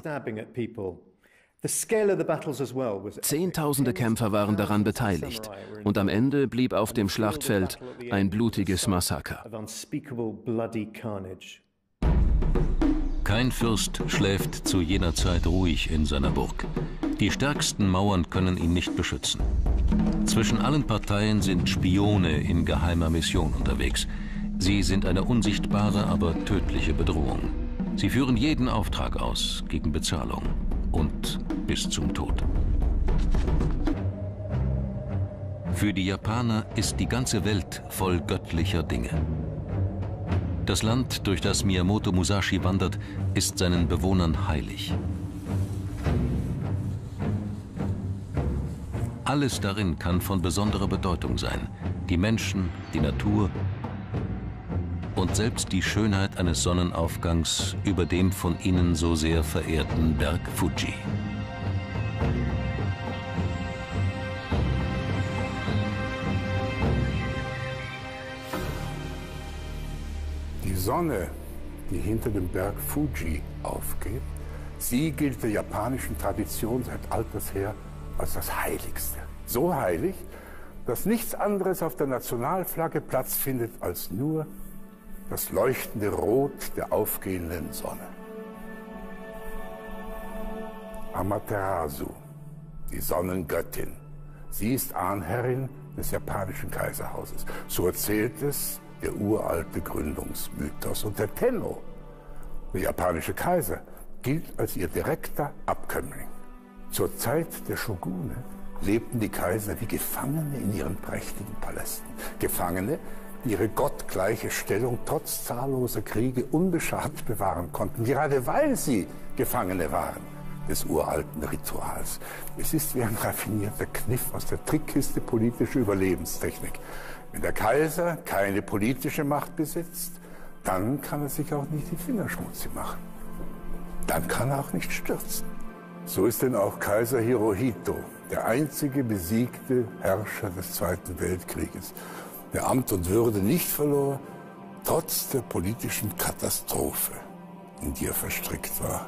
Speaker 3: Zehntausende Kämpfer waren daran beteiligt und am Ende blieb auf dem Schlachtfeld ein blutiges Massaker.
Speaker 1: Kein Fürst schläft zu jener Zeit ruhig in seiner Burg. Die stärksten Mauern können ihn nicht beschützen. Zwischen allen Parteien sind Spione in geheimer Mission unterwegs. Sie sind eine unsichtbare, aber tödliche Bedrohung. Sie führen jeden Auftrag aus, gegen Bezahlung und bis zum Tod. Für die Japaner ist die ganze Welt voll göttlicher Dinge. Das Land, durch das Miyamoto Musashi wandert, ist seinen Bewohnern heilig. Alles darin kann von besonderer Bedeutung sein. Die Menschen, die Natur und selbst die Schönheit eines Sonnenaufgangs über dem von ihnen so sehr verehrten Berg Fuji.
Speaker 2: Die Sonne, die hinter dem Berg Fuji aufgeht, sie gilt der japanischen Tradition seit alters her als das Heiligste. So heilig, dass nichts anderes auf der Nationalflagge Platz findet als nur das leuchtende Rot der aufgehenden Sonne. Amaterasu, die Sonnengöttin. Sie ist Ahnherrin des japanischen Kaiserhauses. So erzählt es der uralte Gründungsmythos. Und der Tenno, der japanische Kaiser, gilt als ihr direkter Abkömmling. Zur Zeit der Shogune lebten die Kaiser wie Gefangene in ihren prächtigen Palästen. Gefangene, die ihre gottgleiche Stellung trotz zahlloser Kriege unbeschadet bewahren konnten, gerade weil sie Gefangene waren des uralten Rituals. Es ist wie ein raffinierter Kniff aus der Trickkiste politische Überlebenstechnik. Wenn der Kaiser keine politische Macht besitzt, dann kann er sich auch nicht die Finger schmutzig machen. Dann kann er auch nicht stürzen. So ist denn auch Kaiser Hirohito der einzige besiegte Herrscher des Zweiten Weltkrieges, der Amt und Würde nicht verlor, trotz der politischen Katastrophe, in die er verstrickt war.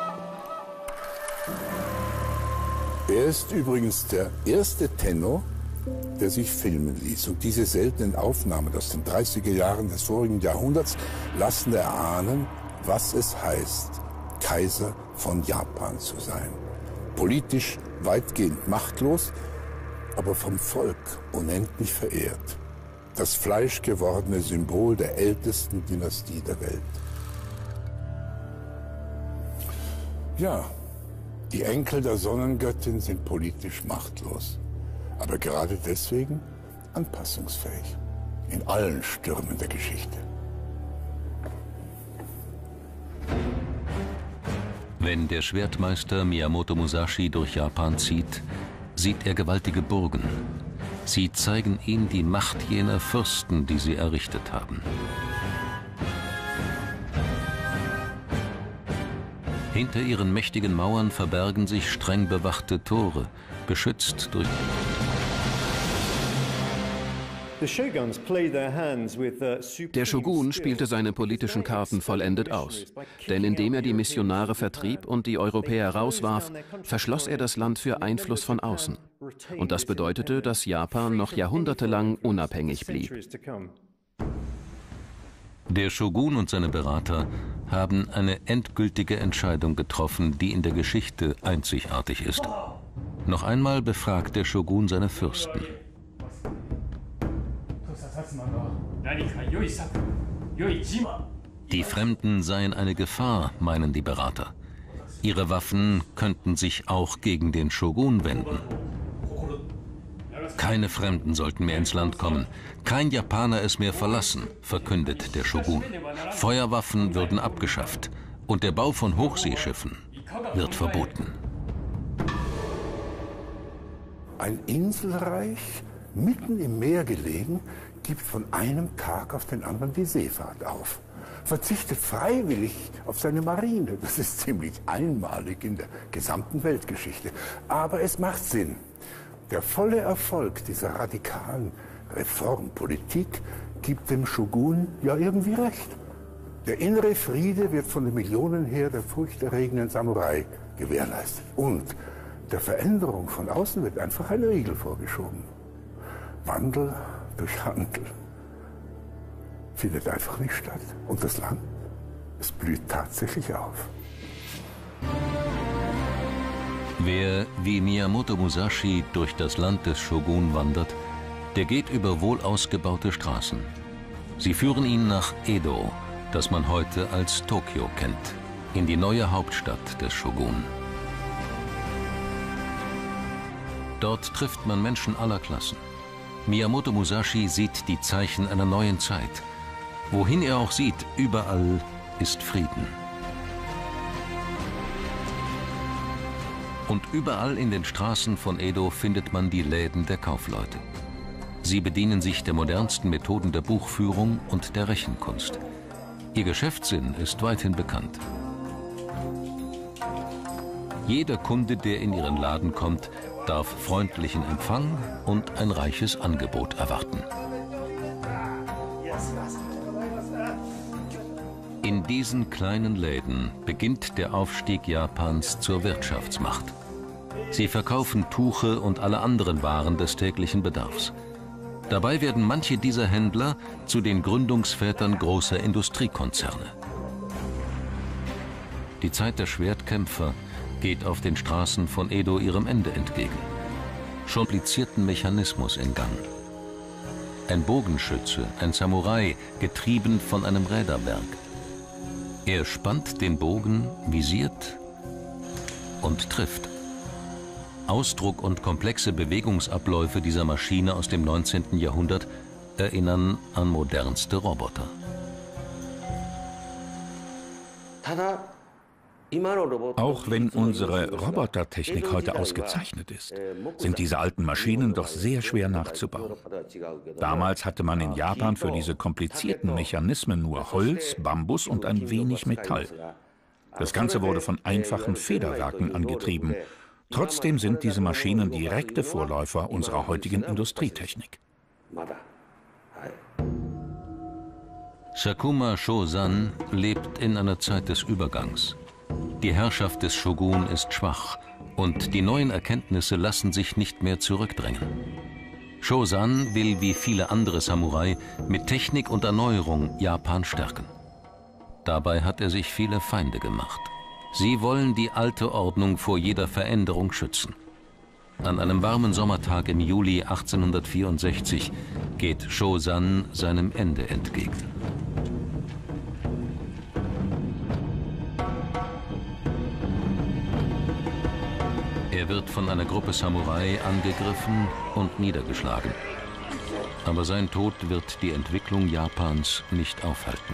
Speaker 2: Er ist übrigens der erste Tenno, der sich filmen ließ. Und diese seltenen Aufnahmen aus den dreißiger Jahren des vorigen Jahrhunderts lassen erahnen, was es heißt, Kaiser von Japan zu sein. Politisch weitgehend machtlos, aber vom Volk unendlich verehrt. Das fleischgewordene Symbol der ältesten Dynastie der Welt. Ja, die Enkel der Sonnengöttin sind politisch machtlos, aber gerade deswegen anpassungsfähig in allen Stürmen der Geschichte.
Speaker 1: Wenn der Schwertmeister Miyamoto Musashi durch Japan zieht, sieht er gewaltige Burgen. Sie zeigen ihm die Macht jener Fürsten, die sie errichtet haben. Hinter ihren mächtigen Mauern verbergen sich streng bewachte Tore, beschützt durch...
Speaker 3: Der Shogun spielte seine politischen Karten vollendet aus, denn indem er die Missionare vertrieb und die Europäer rauswarf, verschloss er das Land für Einfluss von außen. Und das bedeutete, dass Japan noch jahrhundertelang unabhängig blieb.
Speaker 1: Der Shogun und seine Berater haben eine endgültige Entscheidung getroffen, die in der Geschichte einzigartig ist. Noch einmal befragt der Shogun seine Fürsten. Die Fremden seien eine Gefahr, meinen die Berater. Ihre Waffen könnten sich auch gegen den Shogun wenden. Keine Fremden sollten mehr ins Land kommen. Kein Japaner es mehr verlassen, verkündet der Shogun. Feuerwaffen würden abgeschafft und der Bau von Hochseeschiffen wird verboten.
Speaker 2: Ein Inselreich, mitten im Meer gelegen, gibt von einem Tag auf den anderen die Seefahrt auf. Verzichtet freiwillig auf seine Marine. Das ist ziemlich einmalig in der gesamten Weltgeschichte. Aber es macht Sinn. Der volle Erfolg dieser radikalen Reformpolitik gibt dem Shogun ja irgendwie recht. Der innere Friede wird von dem Millionenheer der furchterregenden Samurai gewährleistet. Und der Veränderung von außen wird einfach ein Riegel vorgeschoben. Wandel durch Handel findet einfach nicht statt. Und das Land, es blüht tatsächlich auf.
Speaker 1: Wer wie Miyamoto Musashi durch das Land des Shogun wandert, der geht über wohl ausgebaute Straßen. Sie führen ihn nach Edo, das man heute als Tokio kennt, in die neue Hauptstadt des Shogun. Dort trifft man Menschen aller Klassen. Miyamoto Musashi sieht die Zeichen einer neuen Zeit. Wohin er auch sieht, überall ist Frieden. Und überall in den Straßen von Edo findet man die Läden der Kaufleute. Sie bedienen sich der modernsten Methoden der Buchführung und der Rechenkunst. Ihr Geschäftssinn ist weithin bekannt. Jeder Kunde, der in ihren Laden kommt, darf freundlichen Empfang und ein reiches Angebot erwarten. In diesen kleinen Läden beginnt der Aufstieg Japans zur Wirtschaftsmacht. Sie verkaufen Tuche und alle anderen Waren des täglichen Bedarfs. Dabei werden manche dieser Händler zu den Gründungsvätern großer Industriekonzerne. Die Zeit der Schwertkämpfer geht auf den Straßen von Edo ihrem Ende entgegen. Schon komplizierten Mechanismus in Gang. Ein Bogenschütze, ein Samurai, getrieben von einem Räderwerk. Er spannt den Bogen, visiert und trifft. Ausdruck und komplexe Bewegungsabläufe dieser Maschine aus dem neunzehnten Jahrhundert erinnern an modernste Roboter.
Speaker 4: Auch wenn unsere Robotertechnik heute ausgezeichnet ist, sind diese alten Maschinen doch sehr schwer nachzubauen. Damals hatte man in Japan für diese komplizierten Mechanismen nur Holz, Bambus und ein wenig Metall. Das Ganze wurde von einfachen Federwerken angetrieben. Trotzdem sind diese Maschinen direkte Vorläufer unserer heutigen Industrietechnik.
Speaker 1: Sakuma Shozan lebt in einer Zeit des Übergangs. Die Herrschaft des Shogun ist schwach und die neuen Erkenntnisse lassen sich nicht mehr zurückdrängen. Shozan will wie viele andere Samurai mit Technik und Erneuerung Japan stärken. Dabei hat er sich viele Feinde gemacht. Sie wollen die alte Ordnung vor jeder Veränderung schützen. An einem warmen Sommertag im Juli achtzehnhundertvierundsechzig geht Shozan seinem Ende entgegen. Er wird von einer Gruppe Samurai angegriffen und niedergeschlagen. Aber sein Tod wird die Entwicklung Japans nicht aufhalten.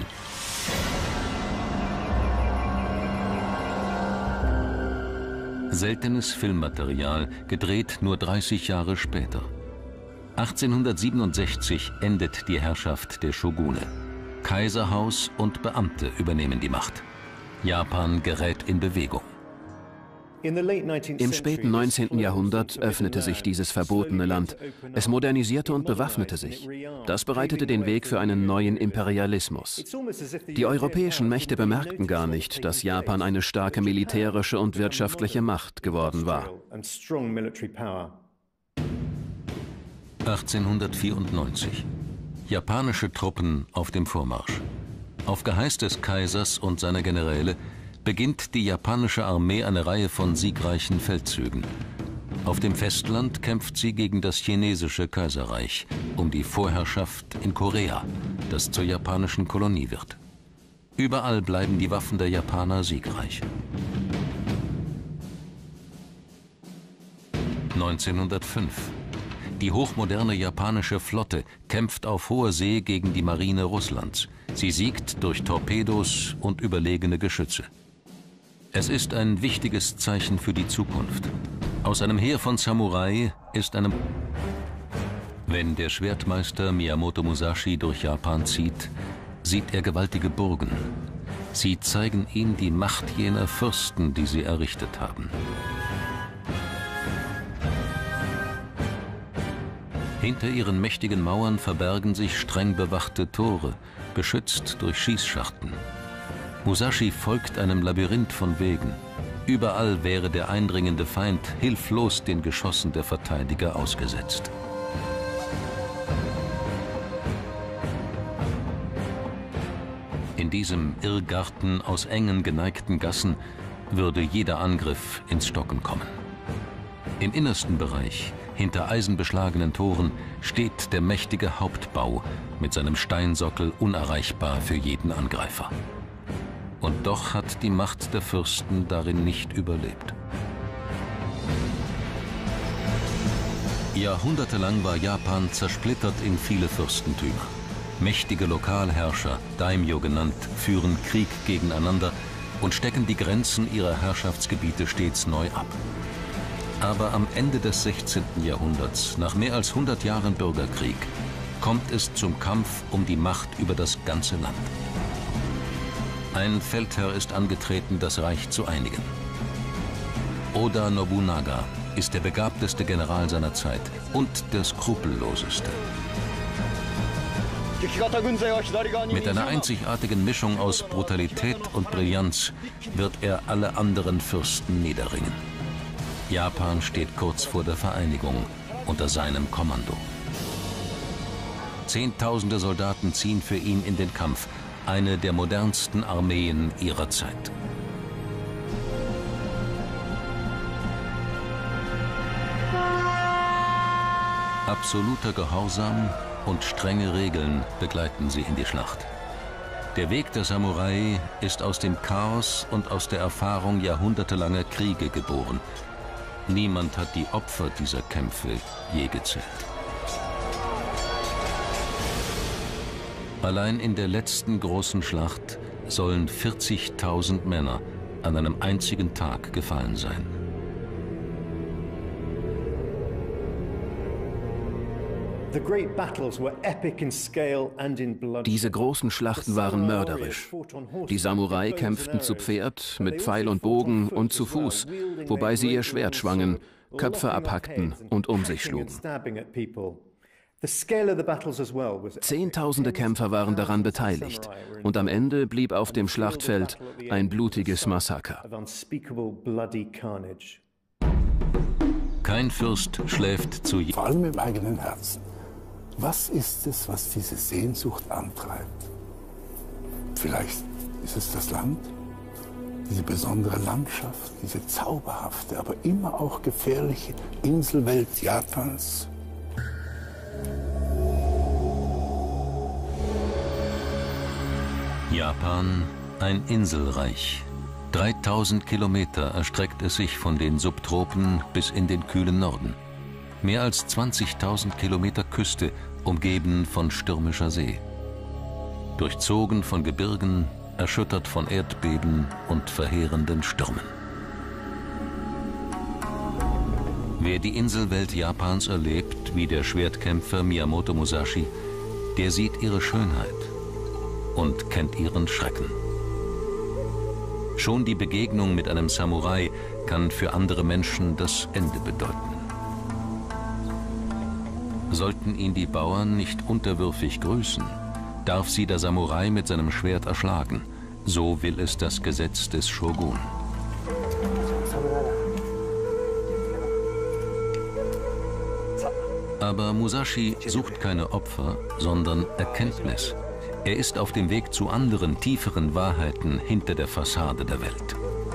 Speaker 1: Seltenes Filmmaterial, gedreht nur dreißig Jahre später. achtzehnhundertsiebenundsechzig endet die Herrschaft der Shogune. Kaiserhaus und Beamte übernehmen die Macht. Japan gerät in Bewegung.
Speaker 3: Im späten neunzehnten Jahrhundert öffnete sich dieses verbotene Land. Es modernisierte und bewaffnete sich. Das bereitete den Weg für einen neuen Imperialismus. Die europäischen Mächte bemerkten gar nicht, dass Japan eine starke militärische und wirtschaftliche Macht geworden war.
Speaker 1: achtzehnhundertvierundneunzig. Japanische Truppen auf dem Vormarsch. Auf Geheiß des Kaisers und seiner Generäle beginnt die japanische Armee eine Reihe von siegreichen Feldzügen. Auf dem Festland kämpft sie gegen das chinesische Kaiserreich um die Vorherrschaft in Korea, das zur japanischen Kolonie wird. Überall bleiben die Waffen der Japaner siegreich. neunzehnhundertfünf. Die hochmoderne japanische Flotte kämpft auf hoher See gegen die Marine Russlands. Sie siegt durch Torpedos und überlegene Geschütze. Es ist ein wichtiges Zeichen für die Zukunft. Aus einem Heer von Samurai ist einem... Wenn der Schwertmeister Miyamoto Musashi durch Japan zieht, sieht er gewaltige Burgen. Sie zeigen ihm die Macht jener Fürsten, die sie errichtet haben. Hinter ihren mächtigen Mauern verbergen sich streng bewachte Tore, beschützt durch Schießscharten. Musashi folgt einem Labyrinth von Wegen. Überall wäre der eindringende Feind hilflos den Geschossen der Verteidiger ausgesetzt. In diesem Irrgarten aus engen, geneigten Gassen würde jeder Angriff ins Stocken kommen. Im innersten Bereich, hinter eisenbeschlagenen Toren, steht der mächtige Hauptbau mit seinem Steinsockel unerreichbar für jeden Angreifer. Und doch hat die Macht der Fürsten darin nicht überlebt. Jahrhundertelang war Japan zersplittert in viele Fürstentümer. Mächtige Lokalherrscher, Daimyo genannt, führen Krieg gegeneinander und stecken die Grenzen ihrer Herrschaftsgebiete stets neu ab. Aber am Ende des sechzehnten Jahrhunderts, nach mehr als hundert Jahren Bürgerkrieg, kommt es zum Kampf um die Macht über das ganze Land. Ein Feldherr ist angetreten, das Reich zu einigen. Oda Nobunaga ist der begabteste General seiner Zeit und der skrupelloseste. Mit einer einzigartigen Mischung aus Brutalität und Brillanz wird er alle anderen Fürsten niederringen. Japan steht kurz vor der Vereinigung unter seinem Kommando. Zehntausende Soldaten ziehen für ihn in den Kampf, eine der modernsten Armeen ihrer Zeit. Absoluter Gehorsam und strenge Regeln begleiten sie in die Schlacht. Der Weg der Samurai ist aus dem Chaos und aus der Erfahrung jahrhundertelanger Kriege geboren. Niemand hat die Opfer dieser Kämpfe je gezählt. Allein in der letzten großen Schlacht sollen vierzigtausend Männer an einem einzigen Tag gefallen sein.
Speaker 3: Diese großen Schlachten waren mörderisch. Die Samurai kämpften zu Pferd, mit Pfeil und Bogen und zu Fuß, wobei sie ihr Schwert schwangen, Köpfe abhackten und um sich schlugen. Zehntausende Kämpfer waren daran beteiligt und am Ende blieb auf dem Schlachtfeld ein blutiges Massaker.
Speaker 1: Kein Fürst schläft zu je-
Speaker 2: Vor allem im eigenen Herzen. Was ist es, was diese Sehnsucht antreibt? Vielleicht ist es das Land, diese besondere Landschaft, diese zauberhafte, aber immer auch gefährliche Inselwelt Japans.
Speaker 1: Japan, ein Inselreich, dreitausend Kilometer erstreckt es sich von den Subtropen bis in den kühlen Norden. Mehr als zwanzigtausend Kilometer Küste, umgeben von stürmischer See. Durchzogen von Gebirgen, erschüttert von Erdbeben und verheerenden Stürmen. Wer die Inselwelt Japans erlebt, wie der Schwertkämpfer Miyamoto Musashi, der sieht ihre Schönheit und kennt ihren Schrecken. Schon die Begegnung mit einem Samurai kann für andere Menschen das Ende bedeuten. Sollten ihn die Bauern nicht unterwürfig grüßen, darf sie der Samurai mit seinem Schwert erschlagen. So will es das Gesetz des Shogun. Aber Musashi sucht keine Opfer, sondern Erkenntnis. Er ist auf dem Weg zu anderen, tieferen Wahrheiten hinter der Fassade der Welt.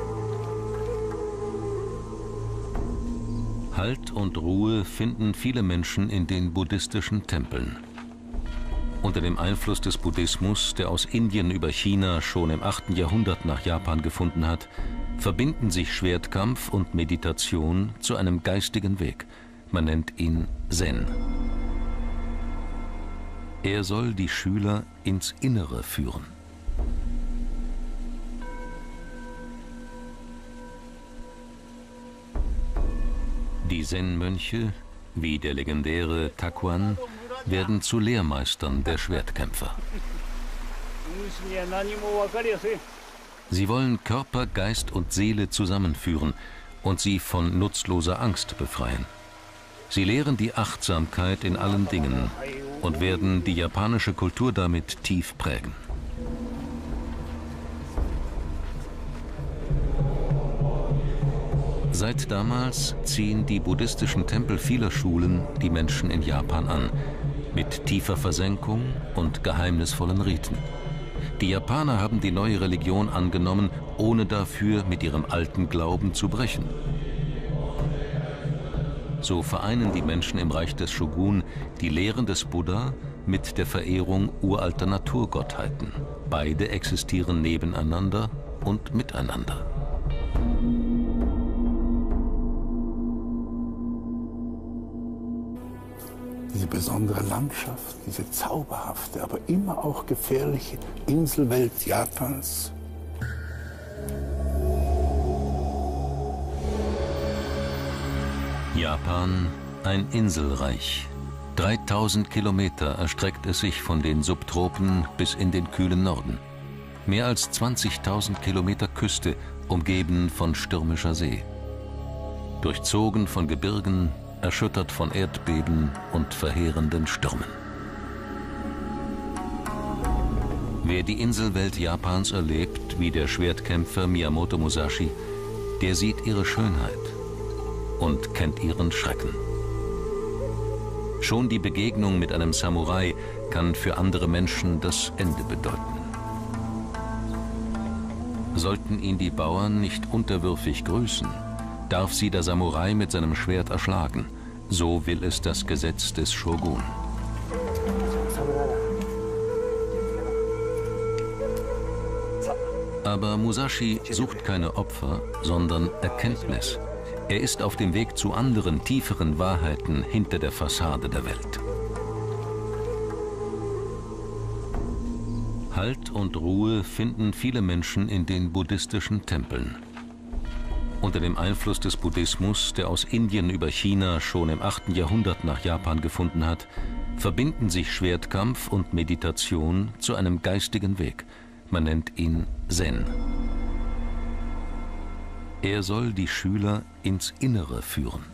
Speaker 1: Halt und Ruhe finden viele Menschen in den buddhistischen Tempeln. Unter dem Einfluss des Buddhismus, der aus Indien über China schon im achten Jahrhundert nach Japan gefunden hat, verbinden sich Schwertkampf und Meditation zu einem geistigen Weg. Man nennt ihn Zen. Er soll die Schüler ins Innere führen. Die Zen-Mönche, wie der legendäre Takuan, werden zu Lehrmeistern der Schwertkämpfer. Sie wollen Körper, Geist und Seele zusammenführen und sie von nutzloser Angst befreien. Sie lehren die Achtsamkeit in allen Dingen und werden die japanische Kultur damit tief prägen. Seit damals ziehen die buddhistischen Tempel vieler Schulen die Menschen in Japan an, mit tiefer Versenkung und geheimnisvollen Riten. Die Japaner haben die neue Religion angenommen, ohne dafür mit ihrem alten Glauben zu brechen. So vereinen die Menschen im Reich des Shogun die Lehren des Buddha mit der Verehrung uralter Naturgottheiten. Beide existieren nebeneinander und miteinander.
Speaker 2: Diese besondere Landschaft, diese zauberhafte, aber immer auch gefährliche Inselwelt Japans.
Speaker 1: Japan, ein Inselreich. dreitausend Kilometer erstreckt es sich von den Subtropen bis in den kühlen Norden. Mehr als zwanzigtausend Kilometer Küste, umgeben von stürmischer See. Durchzogen von Gebirgen, erschüttert von Erdbeben und verheerenden Stürmen. Wer die Inselwelt Japans erlebt, wie der Schwertkämpfer Miyamoto Musashi, der sieht ihre Schönheit und kennt ihren Schrecken. Schon die Begegnung mit einem Samurai kann für andere Menschen das Ende bedeuten. Sollten ihn die Bauern nicht unterwürfig grüßen, darf sie der Samurai mit seinem Schwert erschlagen. So will es das Gesetz des Shogun. Aber Musashi sucht keine Opfer, sondern Erkenntnis. Er ist auf dem Weg zu anderen, tieferen Wahrheiten hinter der Fassade der Welt. Halt und Ruhe finden viele Menschen in den buddhistischen Tempeln. Unter dem Einfluss des Buddhismus, der aus Indien über China schon im achten Jahrhundert nach Japan gefunden hat, verbinden sich Schwertkampf und Meditation zu einem geistigen Weg. Man nennt ihn Zen. Er soll die Schüler ins Innere führen.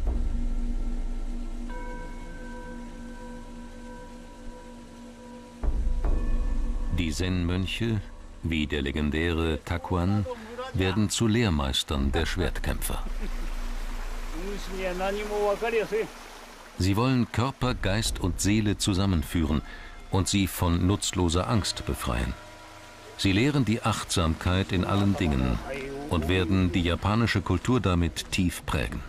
Speaker 1: Die Zen-Mönche, wie der legendäre Takuan, werden zu Lehrmeistern der Schwertkämpfer. Sie wollen Körper, Geist und Seele zusammenführen und sie von nutzloser Angst befreien. Sie lehren die Achtsamkeit in allen Dingen und werden die japanische Kultur damit tief prägen.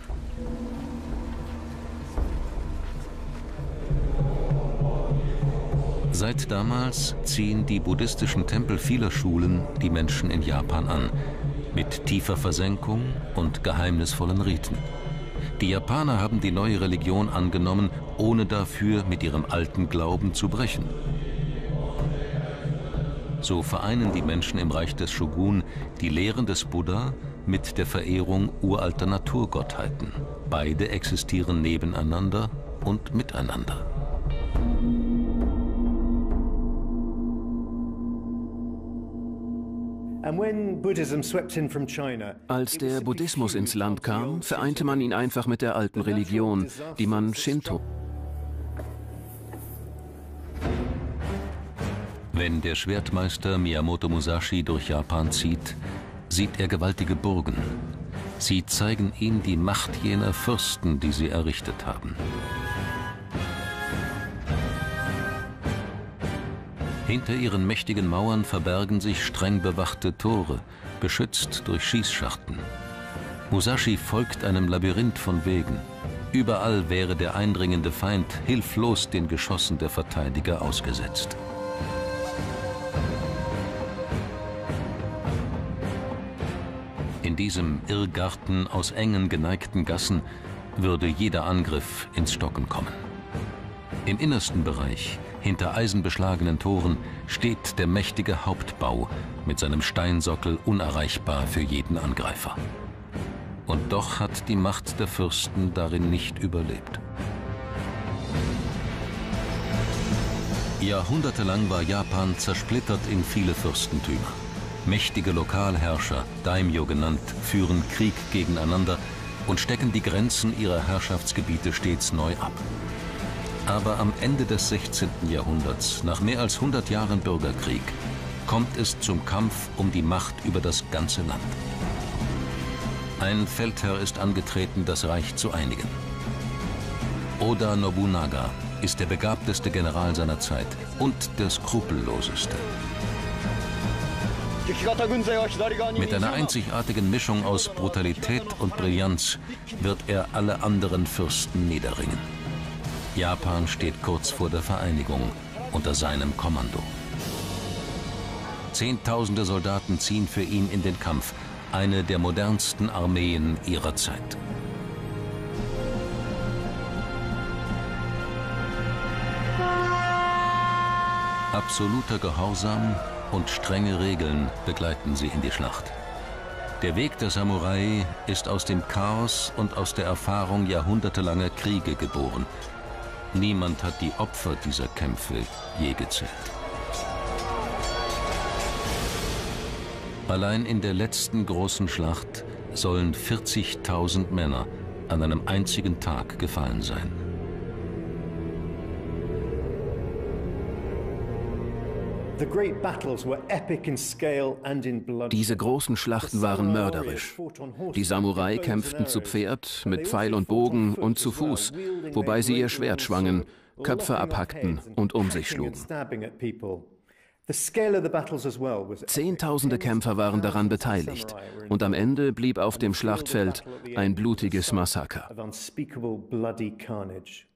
Speaker 1: Seit damals ziehen die buddhistischen Tempel vieler Schulen die Menschen in Japan an, mit tiefer Versenkung und geheimnisvollen Riten. Die Japaner haben die neue Religion angenommen, ohne dafür mit ihrem alten Glauben zu brechen. So vereinen die Menschen im Reich des Shogun die Lehren des Buddha mit der Verehrung uralter Naturgottheiten. Beide existieren nebeneinander und miteinander.
Speaker 3: Als der Buddhismus ins Land kam, vereinte man ihn einfach mit der alten Religion, die man Shinto.
Speaker 1: Wenn der Schwertmeister Miyamoto Musashi durch Japan zieht, sieht er gewaltige Burgen. Sie zeigen ihm die Macht jener Fürsten, die sie errichtet haben. Hinter ihren mächtigen Mauern verbergen sich streng bewachte Tore, beschützt durch Schießscharten. Musashi folgt einem Labyrinth von Wegen. Überall wäre der eindringende Feind hilflos den Geschossen der Verteidiger ausgesetzt. In diesem Irrgarten aus engen, geneigten Gassen würde jeder Angriff ins Stocken kommen. Im innersten Bereich, hinter eisenbeschlagenen Toren, steht der mächtige Hauptbau mit seinem Steinsockel unerreichbar für jeden Angreifer. Und doch hat die Macht der Fürsten darin nicht überlebt. Jahrhundertelang war Japan zersplittert in viele Fürstentümer. Mächtige Lokalherrscher, Daimyo genannt, führen Krieg gegeneinander und stecken die Grenzen ihrer Herrschaftsgebiete stets neu ab. Aber am Ende des sechzehnten Jahrhunderts, nach mehr als hundert Jahren Bürgerkrieg, kommt es zum Kampf um die Macht über das ganze Land. Ein Feldherr ist angetreten, das Reich zu einigen. Oda Nobunaga ist der begabteste General seiner Zeit und der skrupelloseste. Mit einer einzigartigen Mischung aus Brutalität und Brillanz wird er alle anderen Fürsten niederringen. Japan steht kurz vor der Vereinigung unter seinem Kommando. Zehntausende Soldaten ziehen für ihn in den Kampf, eine der modernsten Armeen ihrer Zeit. Absoluter Gehorsam und strenge Regeln begleiten sie in die Schlacht. Der Weg der Samurai ist aus dem Chaos und aus der Erfahrung jahrhundertelanger Kriege geboren. Niemand hat die Opfer dieser Kämpfe je gezählt. Allein in der letzten großen Schlacht sollen vierzigtausend Männer an einem einzigen Tag gefallen sein.
Speaker 3: Diese großen Schlachten waren mörderisch. Die Samurai kämpften zu Pferd, mit Pfeil und Bogen und zu Fuß, wobei sie ihr Schwert schwangen, Köpfe abhackten und um sich schlugen. Zehntausende Kämpfer waren daran beteiligt und am Ende blieb auf dem Schlachtfeld ein blutiges Massaker.